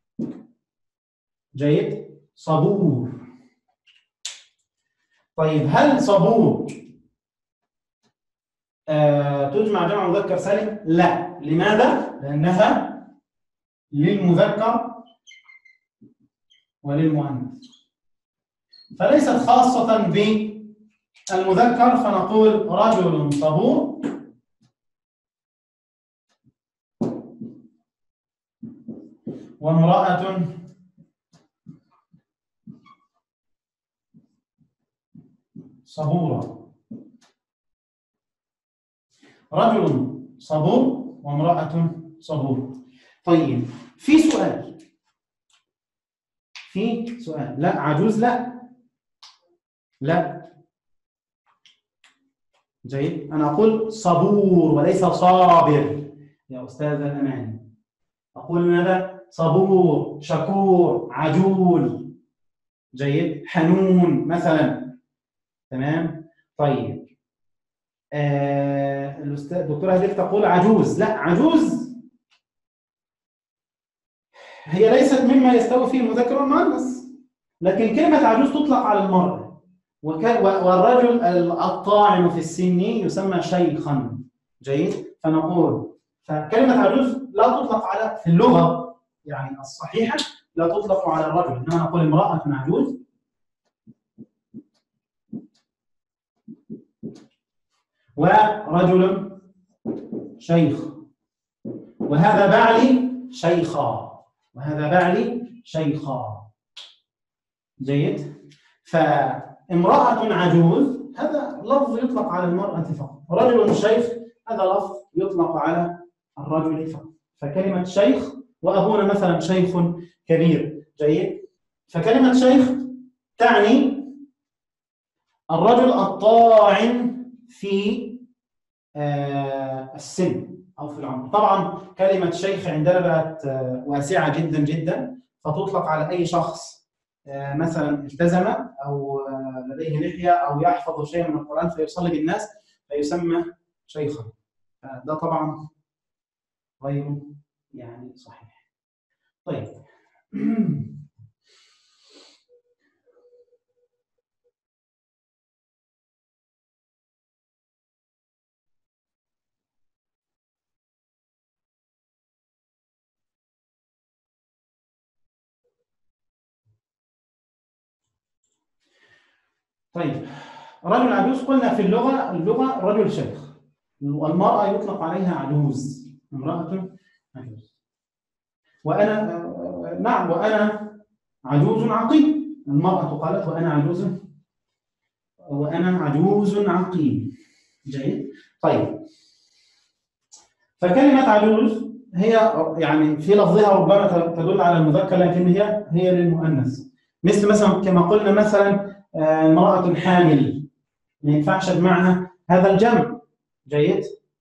جيد، صبور. طيب هل صبور آه تجمع جمع مذكر سالم؟ لا. لماذا؟ لأنها للمذكر وللمؤنث، فليست خاصة بالمذكر. فنقول رجل صبور وامرأة صبورة. رجل صبور وامرأة صبور. طيب في سؤال، في سؤال. لا عجوز، لا لا. جيد، أنا أقول صبور وليس صابر يا أستاذ الأماني. أقول ماذا؟ صبور، شكور، عجول. جيد، حنون مثلا. تمام. طيب آه الأستاذ الدكتورة هديك تقول عجوز. لا، عجوز هي ليست مما يستوي فيه المذكر والمؤنث، لكن كلمة عجوز تطلق على المرأة، والرجل الطاعن في السن يسمى شيخا. جيد، فنقول فكلمة عجوز لا تطلق على في اللغة يعني الصحيحة، لا تطلق على الرجل، إنما نقول امرأة عجوز ورجل شيخ، وهذا بعلي شيخا، وهذا بعلي شيخا. جيد، فامرأة عجوز هذا لفظ يطلق على المرأة فقط، رجل شيخ هذا لفظ يطلق على الرجل فقط. فكلمة شيخ، وأبونا مثلا شيخ كبير. جيد، فكلمة شيخ تعني الرجل الطاعن في السن أو في العمر. طبعا كلمة شيخ عندنا بقت واسعة جدا جدا، فتطلق على أي شخص مثلا التزم أو لديه لحية أو يحفظ شيئا من القرآن فيصلي بالناس فيسمى شيخا. ده طبعا غير يعني صحيح. طيب طيب رجل عجوز قلنا في اللغة اللغة رجل شيخ، والمرأة يطلق عليها عجوز، امرأة عجوز. وأنا نعم وأنا عجوز عقيم، المرأة قالت وأنا عجوز وأنا عجوز عقيم. جيد. طيب فكلمة عجوز هي يعني في لفظها ربما تدل على المذكر لكن هي هي للمؤنث، مثل مثلا كما قلنا مثلا امرأة حامل ما ينفعش معها هذا الجمع. جيد.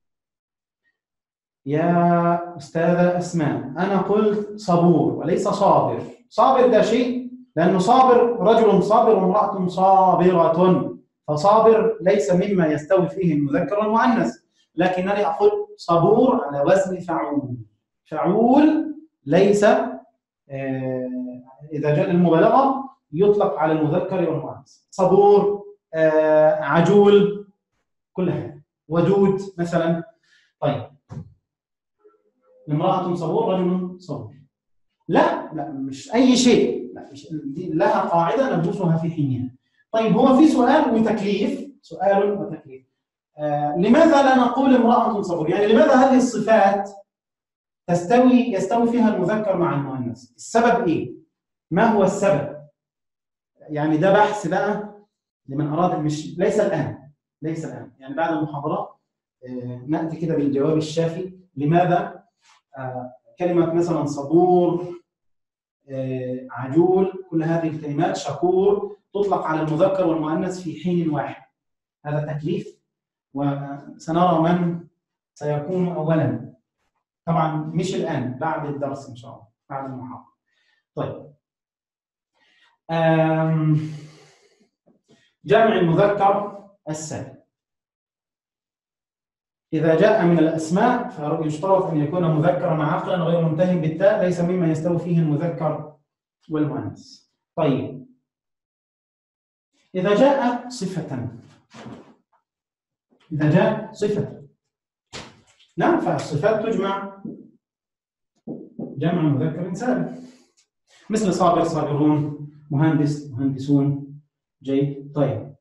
يا أستاذة أسماء أنا قلت صبور وليس صابر. صابر ده شيء، لأنه صابر رجل صابر وامرأة صابرة، فصابر ليس مما يستوي فيه المذكر والمؤنث، لكنني أقول صبور على وزن فعول. فعول ليس إذا جاء المبالغة يطلق على المذكر والمؤنث. صبور، عجول، كل هذا. ودود مثلا. طيب امرأة صبور رجل صبور. لا لا مش أي شيء، لا مش لها قاعدة ندرسها في حينها. طيب هو في سؤال وتكليف، سؤال وتكليف. آه لماذا لا نقول امرأة صبور؟ يعني لماذا هذه الصفات تستوي يستوي فيها المذكر مع المؤنث؟ السبب إيه؟ ما هو السبب؟ يعني ده بحث بقى لمن أراد، مش ليس الآن ليس الآن يعني بعد المحاضرة آه نأتي كده بالجواب الشافي. لماذا آه كلمة مثلا صبور، آه عجول، كل هذه الكلمات، شكور، تطلق على المذكر والمؤنث في حين واحد؟ هذا تكليف، وسنرى من سيكون أولا. طبعا مش الآن، بعد الدرس إن شاء الله، بعد المحاضرة. طيب جمع المذكر السالم إذا جاء من الأسماء فيشترط أن يكون مذكرا عاقلا غير منتهي بالتاء، ليس مما يستوي فيه المذكر والمؤنث. طيب إذا جاء صفة إذا جاء صفة نعم فالصفات تجمع جمع مذكر سالم، مثل صابر صابرون، مهندس مهندسون. جيد. طيب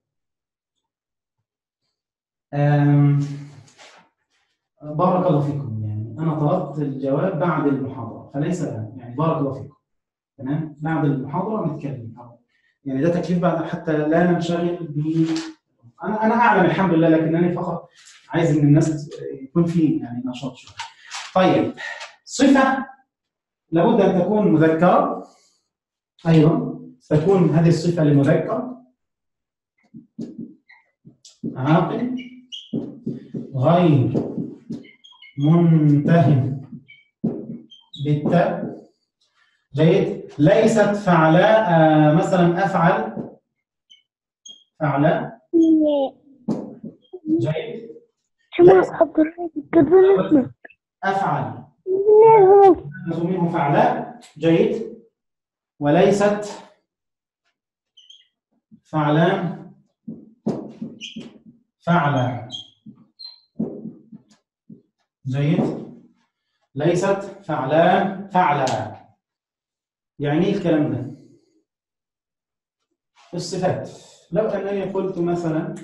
بارك الله فيكم. يعني أنا طلبت الجواب بعد المحاضرة فليس الآن، يعني بارك الله فيكم. تمام. بعد المحاضرة نتكلم، يعني ده تكليف بعد حتى لا ننشغل ب أنا أنا أعلم الحمد لله، لكنني فقط عايز إن الناس يكون في يعني نشاط شوية. طيب صفة لابد أن تكون مذكرة أيضا، تكون هذه الصفة لمذكر عاقل غير منتهي بالتاء. جيد. ليست فعلاء آه مثلا أفعل فعلاء. جيد. أفعل منه فعلاء. جيد. وليست فعلان فعلا. جيد. ليست فعلان فعلا. يعني ايه الكلام ده؟ الصفات لو انني قلت مثلا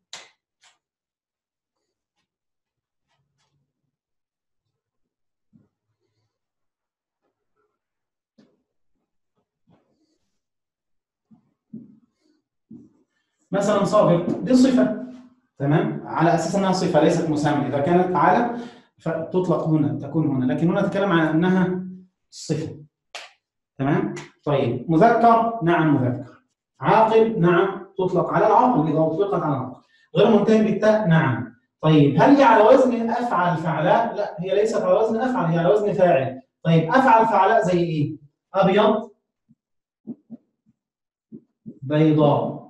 مثلا صابر، دي صفه، تمام، على اساس انها صفه ليست مسمى. اذا كانت علم فتطلق هنا، تكون هنا، لكن هنا نتكلم عن انها صفه. تمام. طيب مذكر، نعم مذكر. عاقل، نعم تطلق على العاقل اذا اطلقت على العاقل. غير منتهي بالتاء، نعم. طيب هل هي على وزن افعل فعلاء؟ لا، هي ليست على وزن افعل، هي على وزن فاعل. طيب افعل فعلاء زي ايه؟ ابيض بيضاء.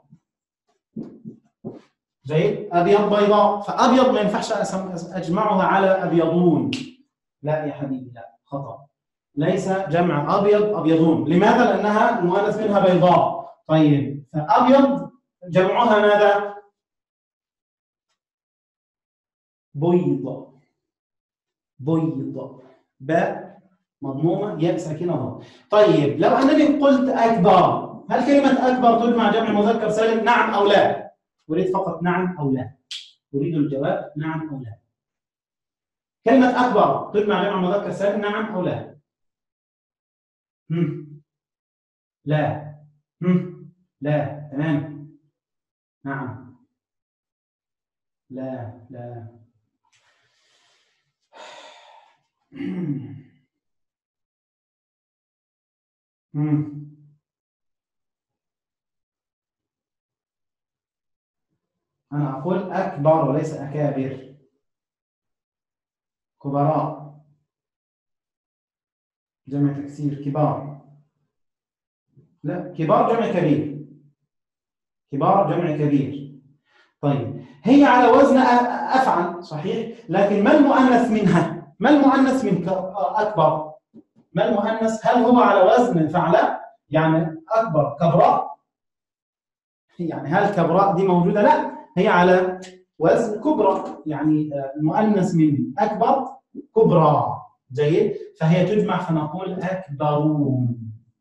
جيد. أبيض بيضاء، فأبيض ما ينفعش أجمعها على أبيضون. لا يا حبيبي، لا، خطأ. ليس جمع أبيض أبيضون. لماذا؟ لأنها المؤنث منها بيضاء. طيب، فأبيض جمعها ماذا؟ بيض. بيض. باء مضمومة، ياء ساكنة ضم. طيب، لو أنني قلت أكبر، هل كلمة أكبر تجمع جمع مذكر سالم؟ نعم أو لا؟ أريد فقط نعم أو لا. أريد الجواب نعم أو لا. كلمة أكبر تجمع جمع مذكر سالم نعم أو لا؟ هم. لا. هم. لا. تمام. نعم. لا. لا. هم. أنا أقول أكبر وليس أكابر. كبراء جمع تكسير. كبار. لا، كبار جمع كبير. كبار جمع كبير. طيب، هي على وزن أفعل صحيح، لكن ما المؤنث منها؟ ما المؤنث من أكبر؟ ما المؤنث؟ هل هو على وزن فعل؟ يعني أكبر كبراء؟ يعني هل كبراء دي موجودة؟ لا، هي على وزن كبرى، يعني المؤنث من أكبر كبرى. جيد. فهي تجمع، فنقول أكبرون.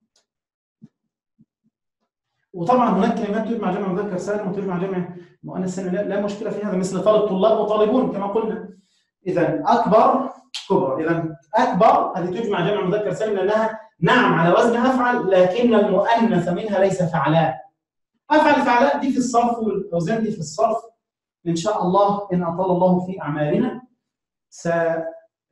وطبعا هناك كلمات تجمع جمع مذكر سالم وتجمع جمع مؤنث سالم، لا, لا مشكله في هذا، مثل طالب طلاب وطالبون كما قلنا. اذا اكبر كبرى. اذا اكبر هذه تجمع جمع مذكر سالم لانها نعم على وزن افعل، لكن المؤنث منها ليس فعلاء. افعل فعلاء دي في الصرف، والاوزان دي في الصرف ان شاء الله ان اطال الله في اعمالنا سندرس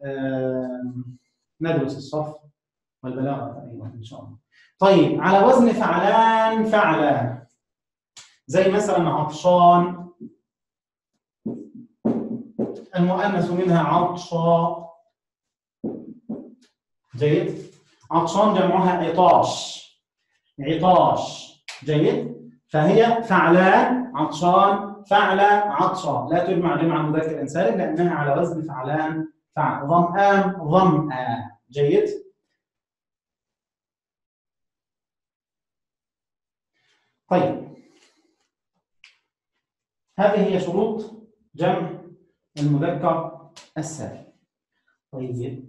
الصرف والبلاغه ايضا ان شاء الله. طيب، على وزن فعلان فعلا، زي مثلا عطشان، المؤنث منها عطشا. جيد. عطشان جمعها عطاش. عطاش. جيد. فهي فعلان عطشان فعلة عطشا، لا تجمع جمع مذكر سالم لأنها على وزن فعلان فعل. ظمآن ظمآ. جيد. طيب، هذه هي شروط جمع المذكر السالم. طيب،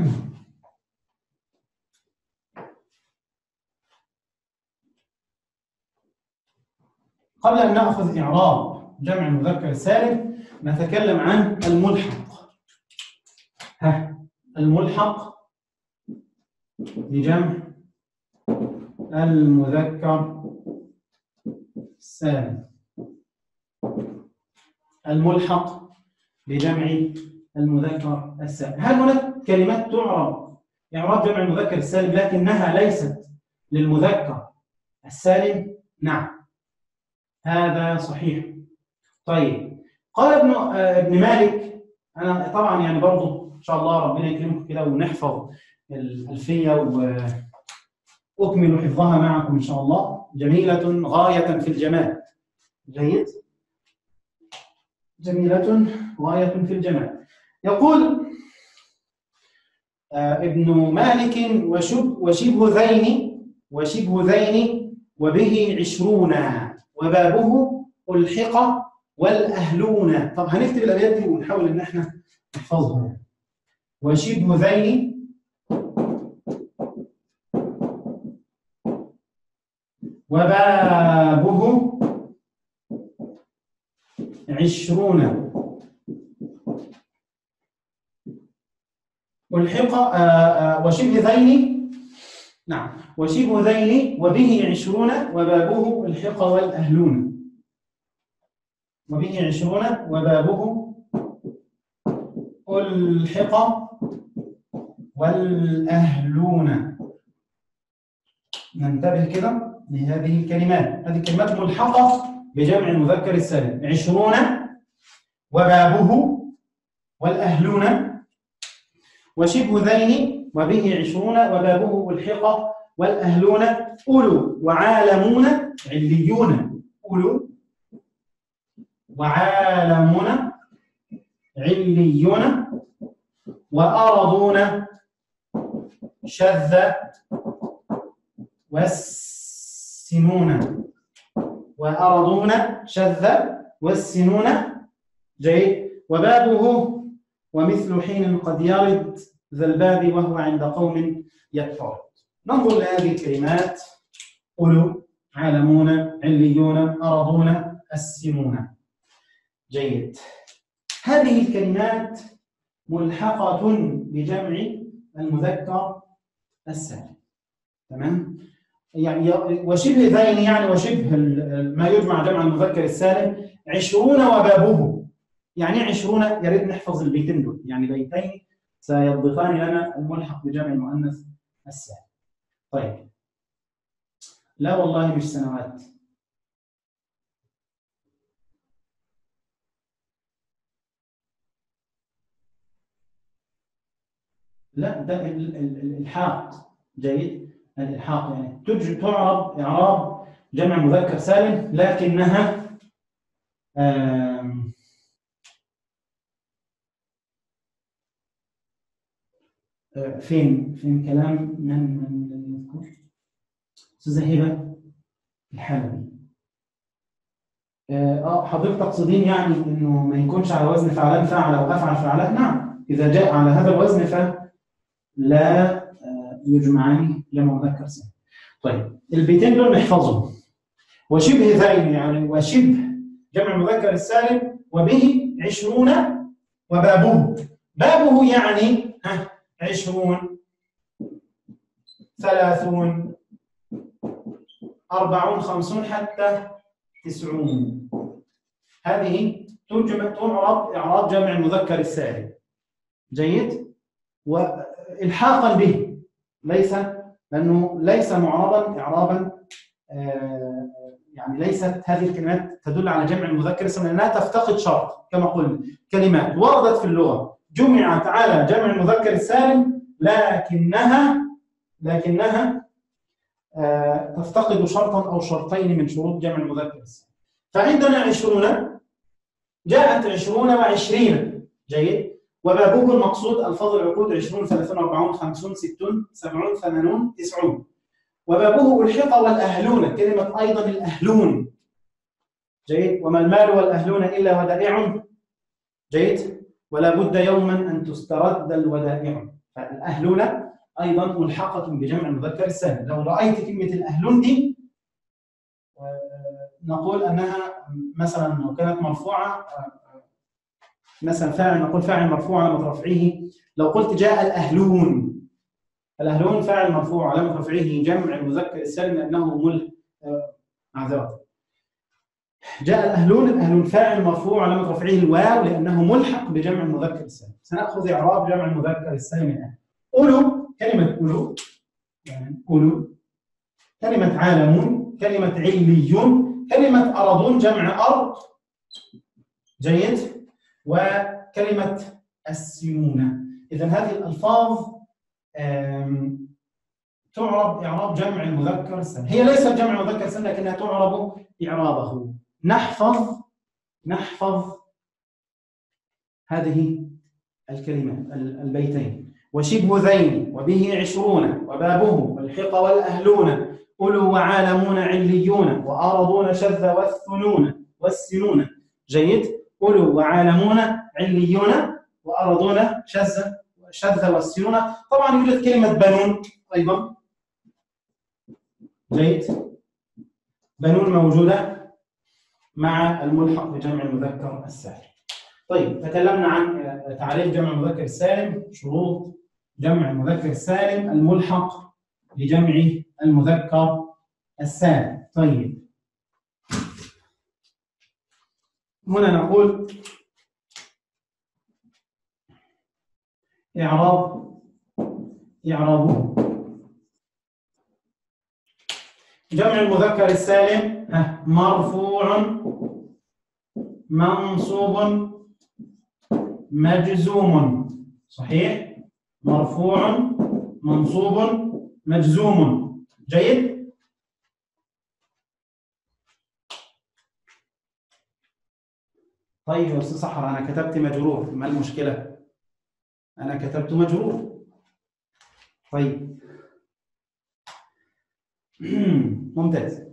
قبل أن نأخذ إعراب جمع المذكر السالم نتكلم عن الملحق. ها، الملحق لجمع المذكر السالم. الملحق لجمع المذكر السالم. هل هناك كلمات تعرب إعراب جمع المذكر السالم لكنها ليست للمذكر السالم؟ نعم، هذا صحيح. طيب، قال ابن ابن مالك، أنا طبعا يعني برضه إن شاء الله ربنا يكرمكم كده ونحفظ الألفية وأكمل حفظها معكم إن شاء الله. جميلة غاية في الجمال. جيد. جميلة غاية في الجمال. يقول آه ابن مالك وشب وشبه ذين وشبه ذين وبه عشرون وبابه الحق والأهلون. طب هنكتب الأبيات دي ونحاول إن احنا نحفظها. وشبه ذين وبابه عشرون والحق وشبه ذين. نعم، وشبه ذين وبه عشرون وبابه الحق والأهلون. وبه عشرون وبابه الحق والأهلون. ننتبه كده لهذه الكلمات. هذه الكلمات ملحقة بجمع المذكر السالم. عشرون وبابه والأهلون وشبه ذين وبه عشرون وبابه الحق والأهلون أولو وعالمون عليون. أولو وعالمون عليون وأرضون شذ والسنون. وأرضون شذ والسنون. جيد. وبابه ومثل حين قد يرد ذا الباب وهو عند قوم يكفر. ننظر لهذه الكلمات: أولو، عالمون، عليون، أرضون، السنون. جيد. هذه الكلمات ملحقة بجمع المذكر السالم. تمام؟ يعني وشبه ذين، يعني وشبه ما يجمع جمع المذكر السالم عشرون وبابه. يعني عشرون، يا ريت نحفظ البيتين دول، يعني بيتين سيضيفان لنا الملحق بجمع المؤنث السالم. طيب. لا والله مش سنوات. لا، ده الإلحاق. جيد. الإلحاق يعني تجي تعرب إعراب جمع مذكر سالم، لكنها فين فين كلام من من يذكر؟ أستاذة هبة الحلبي. اه حضرتك تقصدين يعني انه ما يكونش على وزن فعلان فعل او افعل فعلان؟ نعم، اذا جاء على هذا الوزن فلا يجمعان جمع مذكر سالم. طيب، البيتين دول نحفظهم. وشبه ذين يعني وشبه جمع المذكر السالم وبه عشرون وبابه. بابه يعني ها عشرون، ثلاثون، أربعون، خمسون، حتى تسعون. هذه تجمع تعرب إعراب جمع المذكر السالم. جيد. وإلحاقا به، ليس لأنه ليس معربا إعرابا، آه يعني ليست هذه الكلمات تدل على جمع المذكر السالم لأنها تفتقد شرط. كما قلنا كلمات وردت في اللغة جمعت على جمع المذكر السالم، لكنها لكنها آه تفتقد شرطا أو شرطين من شروط جمع المذكر السالم. فعندنا عشرون، جاءت عشرون وعشرين. جيد. وبابه المقصود ألفاظ العقود: عشرون، ثلاثون، أربعون، خمسون، ستون، سبعون، ثمانون، تسعون. وبابه الحق والأهلون، كلمة أيضا الأهلون. جيد. وما المال والأهلون إلا ودائع. جيد. ولا بد يوما أن تسترد الودائع. فالأهلون أيضا ملحقة بجمع المذكر السالم. لو رأيت كلمة الأهلون دي نقول أنها مثلا لو كانت مرفوعة، مثلا فاعل، نقول فاعل مرفوع علامة رفعه. لو قلت جاء الأهلون، الأهلون فاعل مرفوع علامة رفعه جمع المذكر السالم لأنه مل معذرة. جاء الأهلون، الأهلون فاعل مرفوع علامة رفعه الواو لأنه ملحق بجمع المذكر السالم. سنأخذ إعراب جمع المذكر السالم الآن. أولو، كلمة أولو يعني أولو، كلمة عالمون، كلمة عليون، كلمة أرضون جمع أرض. جيد. وكلمة السنون. إذن هذه الألفاظ تعرب إعراب جمع المذكر السالم. هي ليست جمع المذكر السالم لكنها تعرب إعرابه. نحفظ نحفظ هذه الكلمات البيتين: وشبه ذين، وبه عشرون، وبابه والحق والأهلون، أولو وعالمون عليون، وأرضون شذ والثنون والسنون. جيد. أولو وعالمون عليون وأرضون شذ شذ والسنون. طبعا يوجد كلمة بنون أيضا. جيد. بنون موجودة مع الملحق بجمع المذكر السالم. طيب، تكلمنا عن تعريف جمع المذكر السالم، شروط جمع المذكر السالم الملحق بجمع المذكر السالم. طيب، هنا نقول إعراب إعرابه. جمع المذكر السالم مرفوع منصوب مجزوم. صحيح؟ مرفوع منصوب مجزوم. جيد؟ طيب يا أستاذ سحر أنا كتبت مجرور، ما المشكلة؟ أنا كتبت مجرور. طيب ممتاز.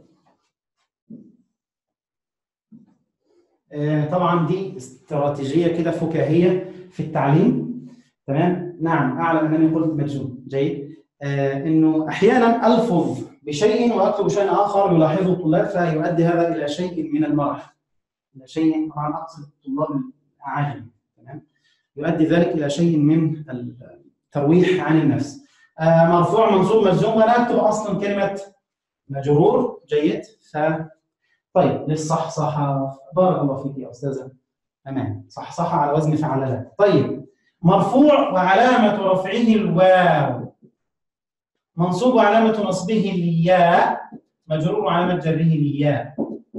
آه طبعا دي استراتيجية كده فكاهية في التعليم. تمام؟ نعم أعلم أنني قلت مجرور. جيد؟ آه إنه أحيانا ألفظ بشيء وأكتب شيء آخر يلاحظه الطلاب فيؤدي هذا إلى شيء من المرح. إلى شيء، طبعا أقصد الطلاب الأعاجم. تمام؟ يؤدي ذلك إلى شيء من الترويح عن النفس. آه مرفوع منصوب مجزوم، وأنا أكتب أصلا كلمة مجرور. جيد؟ ف طيب للصحصحة، بارك الله فيك يا أستاذة أمان، صحصحة على وزن فعللات. طيب مرفوع وعلامة رفعه الواو، منصوب وعلامة نصبه الياء، مجرور وعلامة جره الياء.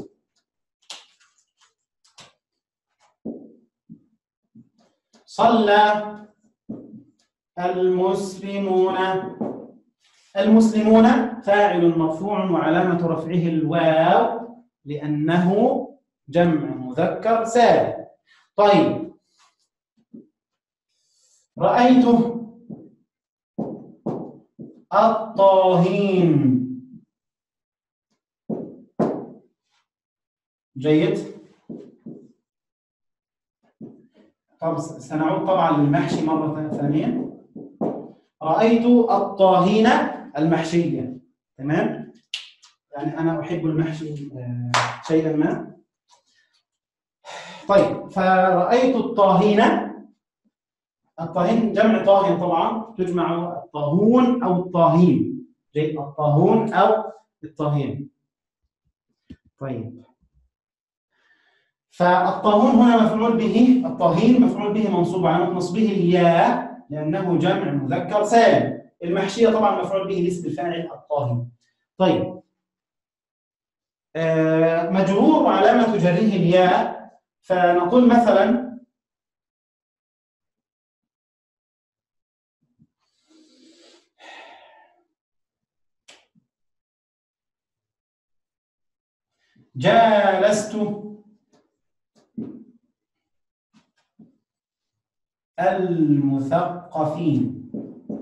صلى المسلمون، المسلمون فاعل مرفوع وعلامة رفعه الواو لأنه جمع مذكر سالم. طيب رأيت الطاهين. جيد؟ طب سنعود طبعا للمحشي مرة ثانية. رأيت الطاهين المحشية. تمام؟ يعني أنا أحب المحشي شيئا ما. طيب فرأيت الطاهين، الطاهين جمع طاهن طبعا، تجمع الطاهون أو الطاهين. جيد؟ الطاهون أو الطاهين. طيب فالطاهون هنا مفعول به، الطاهين مفعول به منصوب علامة نصبه الياء لأنه جمع مذكر سالم. المحشية طبعا مفعول به لاسم الفاعل الطاهن. طيب آه مجرور وعلامة جره الياء، فنقول مثلا جالست المثقفين.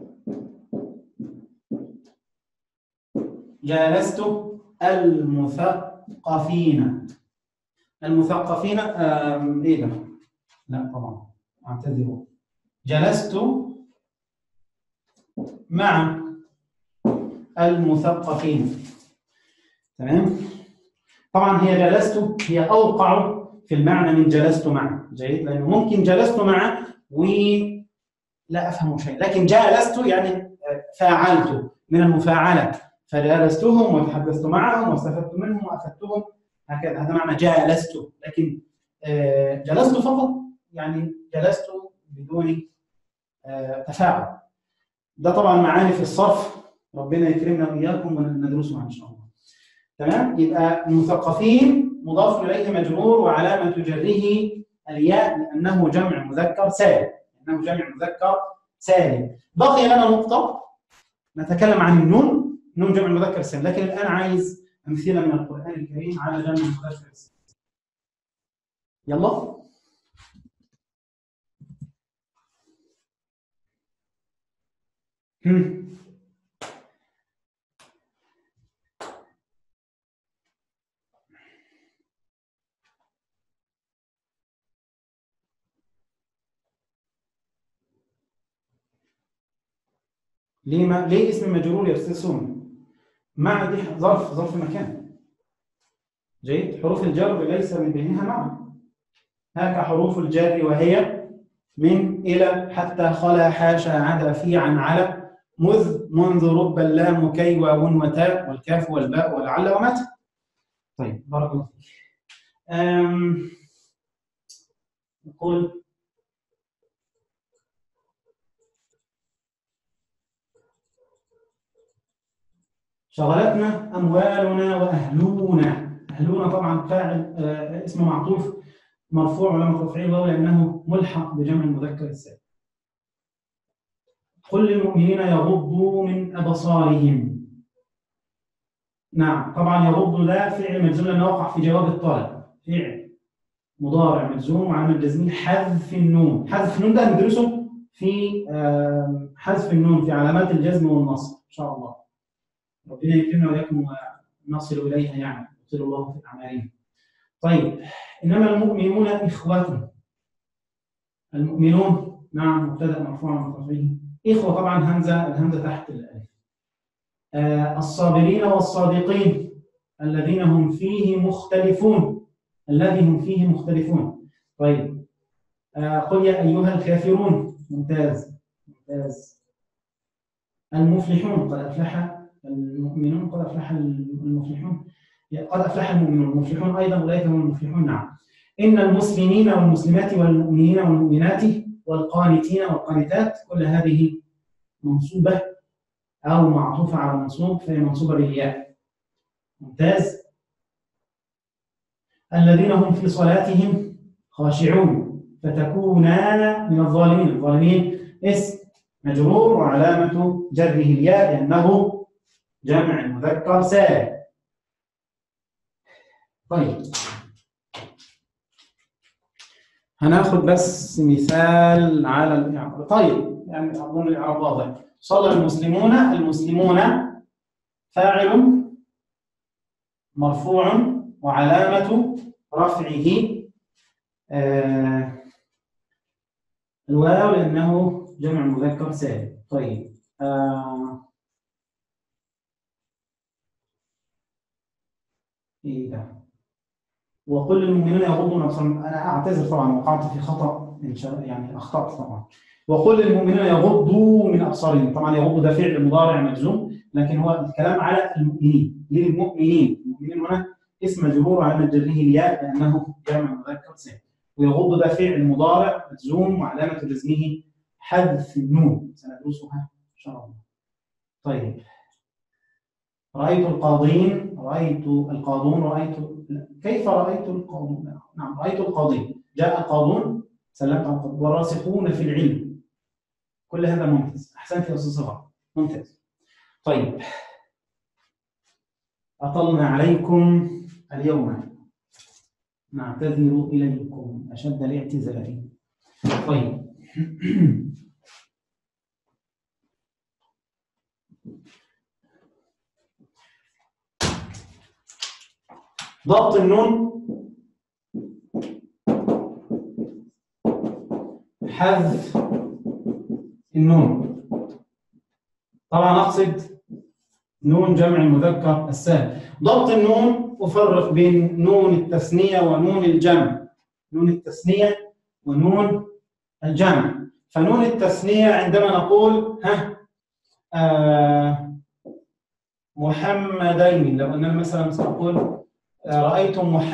جالست المثقفين. المثقفين ايه ده؟ لا طبعا اعتذر. جلست مع المثقفين. تمام؟ طبعا هي جلست هي اوقع في المعنى من جلست مع. جيد؟ لانه ممكن جلست مع ولا افهم شيء، لكن جالست يعني فاعلت من المفاعله، فجالستهم وتحدثت معهم واستفدت منهم وافدتهم، هكذا. هذا معنى جالست. لكن جلست فقط يعني جلست بدون تفاعل. ده طبعا معاني في الصرف، ربنا يكرمنا واياكم وندرسها ان شاء الله. تمام؟ يبقى المثقفين مضاف اليه مجرور وعلامه جره الياء لانه جمع مذكر سالم، لانه جمع مذكر سالم. بقي لنا نقطه نتكلم عن النون، نون جمع المذكر السالم، لكن الان عايز امثله من القران الكريم على جمع المذكر السالم. يلا. هم. ليه ما ليه اسم مجرور يا استاذ سومي؟ مع دي ظرف ظرف مكان. جيد؟ حروف الجر ليس من بينها معنى. هاك حروف الجر وهي من إلى حتى خلا حاشا عدا في عن على مذ منذ رب اللام كي واو وتاء والكاف والباء ولعل ومتى. طيب بارك الله فيك. نقول شغلتنا أموالنا وأهلونا. أهلونا طبعا فاعل آه اسم معطوف مرفوع ولم رفعه واو لأنه ملحق بجمع المذكر السالم. قل للمؤمنين يغضوا من أبصارهم. نعم طبعا يغض ده فعل مجزوم لأنه وقع في جواب الطلب، فعل مضارع مجزوم وعامل جزمي حذف النون. حذف النون ده ندرسه في حذف النون في علامات الجزم والنصب إن شاء الله. ربنا يكرمنا وإياكم ونصل إليها يعني، يطيل الله في أعمالنا. طيب إنما المؤمنون إخوة. المؤمنون نعم مبتدأ مرفوع مترفعه، إخوة طبعا همزة، الهمزة تحت الألف. آه الصابرين والصادقين الذين هم فيه مختلفون، الذي هم فيه مختلفون. طيب آه قل يا أيها الكافرون، ممتاز ممتاز. المفلحون، قد أفلح المؤمنون، قد أفلح المفلحون، قد أفلح المؤمنون. المفلحون أيضا أولئك هم المفلحون. نعم. إن المسلمين والمسلمات والمؤمنين والمؤمنات والقانتين والقانتات، كل هذه منصوبة أو معطوفة على منصوب، فهي منصوبة بالياء. ممتاز. الذين هم في صلاتهم خاشعون، فتكونان من الظالمين. الظالمين اسم مجرور وعلامة جره الياء لأنه جمع مذكر سالم. طيب هناخد بس مثال على الإعراب. طيب يعني أظن الإعراب واضح. صلى المسلمون، المسلمون فاعل مرفوع وعلامة رفعه آه الواو لأنه جمع مذكر سالم. طيب آه إيه ده؟ وكل المؤمنين يغضوا من أبصارهم. أنا أعتذر طبعا، وقعت في خطأ إن شاء يعني أخطأت طبعا. وكل المؤمنين يغضوا من أبصارهم. طبعا يغض ده فعل مضارع مجزوم، لكن هو الكلام على المؤمنين. للمؤمنين، المؤمنين هنا اسم مجرور على جره الياء لأنه جمع مذكر سالم. ويغض ده فعل مضارع مجزوم وعلامة جزمه حذف النون، سندرسها إن شاء الله. طيب رأيت القاضين، رأيت القاضون، رأيت كيف رأيت القاضون؟ نعم رأيت القاضين، جاء القاضون سلمت على القاضون. والراسخون في العلم، كل هذا ممتاز. أحسنت يا أستاذ صباح، ممتاز. طيب أطلنا عليكم اليوم، نعتذر إليكم أشد الاعتذار. طيب ضبط النون، حذف النون. طبعا أقصد نون جمع المذكر السالم. ضبط النون أفرق بين نون التثنية ونون الجمع. نون التثنية ونون الجمع. فنون التثنية عندما نقول ها آه محمدين، لو أننا مثلا سنقول رأيت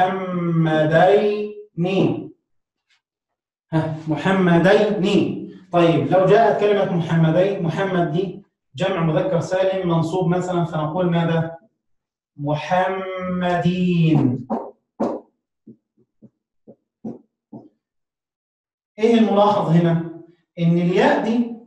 محمدين، ها محمدين. طيب لو جاءت كلمة محمدين، محمد دي جمع مذكر سالم منصوب مثلا، فنقول ماذا؟ محمدين. ايه الملاحظ هنا؟ ان الياء دي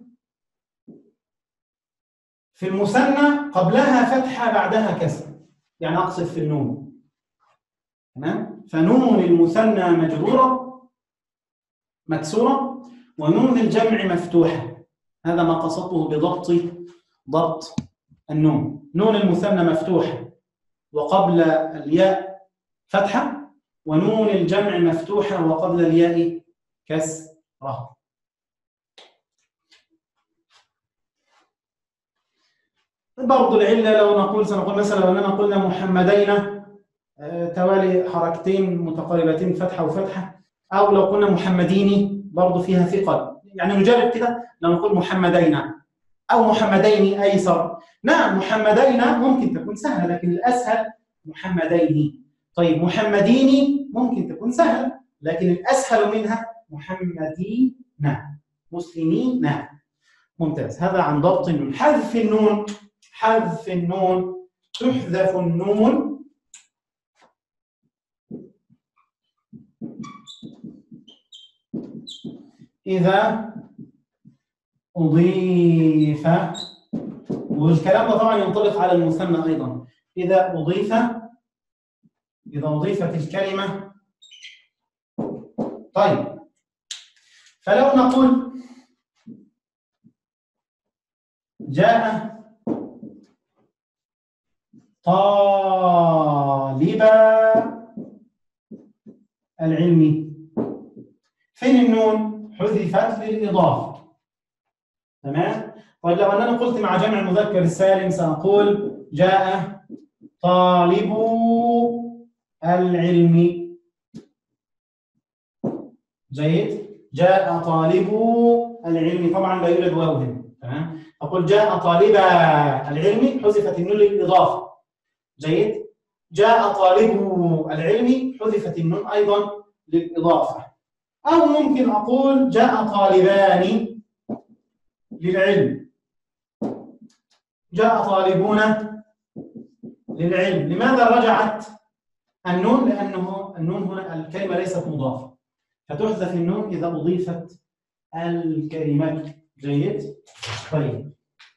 في المثنى قبلها فتحة بعدها كسر، يعني اقصد في النون. تمام؟ فنون المثنى مجرورة مكسورة ونون الجمع مفتوحة. هذا ما قصدته بضبط ضبط النون. نون المثنى مفتوحة وقبل الياء فتحة، ونون الجمع مفتوحة وقبل الياء كسرة. برضو العلة لو نقول سنقول مثلا لو أننا قلنا محمدين آه توالي حركتين متقاربتين فتحة وفتحة، أو لو قلنا محمدين برضو فيها ثقل، يعني نجرب كده لو نقول محمدين أو محمدين أيسر. نعم محمدين ممكن تكون سهلة، لكن الأسهل محمدين. طيب محمدين ممكن تكون سهلة، لكن الأسهل منها محمدين. مسلمين. ممتاز. هذا عن ضبط النون. حذف النون، حذف النون تحذف النون إذا أضيف، والكلام ده طبعا ينطبق على المثنى أيضا. إذا أضيف إذا أضيفت الكلمة. طيب، فلو نقول جاء طالب العلم، فين النون؟ حذفت للإضافة. تمام؟ طيب لو أننا قلت مع جمع المذكر السالم سأقول جاء طالب العلم. جيد؟ جاء طالب العلم، طبعا لا يوجد واو هنا. تمام؟ أقول جاء طالب العلم، حذفت النون للإضافة. جيد؟ جاء طالب العلم، حذفت النون أيضا للإضافة. أو ممكن أقول جاء طالبان للعلم، جاء طالبون للعلم. لماذا رجعت النون؟ لأنه النون هنا الكلمة ليست مضافة، فتحذف النون إذا أضيفت الكلمة. جيد؟ طيب،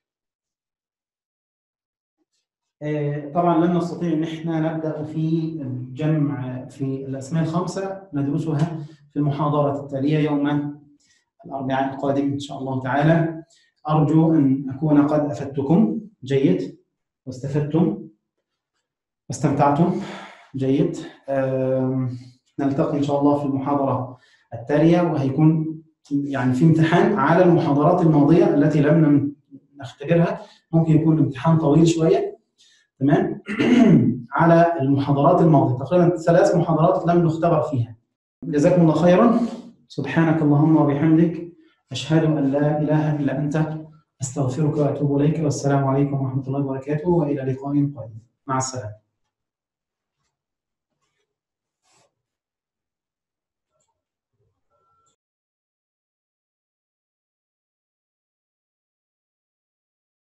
طبعا لن نستطيع ان احنا نبدا في الجمع في الاسماء الخمسه، ندرسها في المحاضره التاليه يوم الاربعاء القادم ان شاء الله تعالى. ارجو ان اكون قد افدتكم. جيد؟ واستفدتم واستمتعتم. جيد؟ نلتقي ان شاء الله في المحاضره التاليه، وهيكون يعني في امتحان على المحاضرات الماضيه التي لم نختبرها، ممكن يكون امتحان طويل شويه. تمام؟ على المحاضرات الماضيه، تقريبا ثلاث محاضرات لم نختبر فيها. جزاكم الله خيرا. سبحانك اللهم وبحمدك، اشهد ان لا اله الا انت، استغفرك واتوب اليك، والسلام عليكم ورحمه الله وبركاته، والى لقاء قادم. مع السلامه.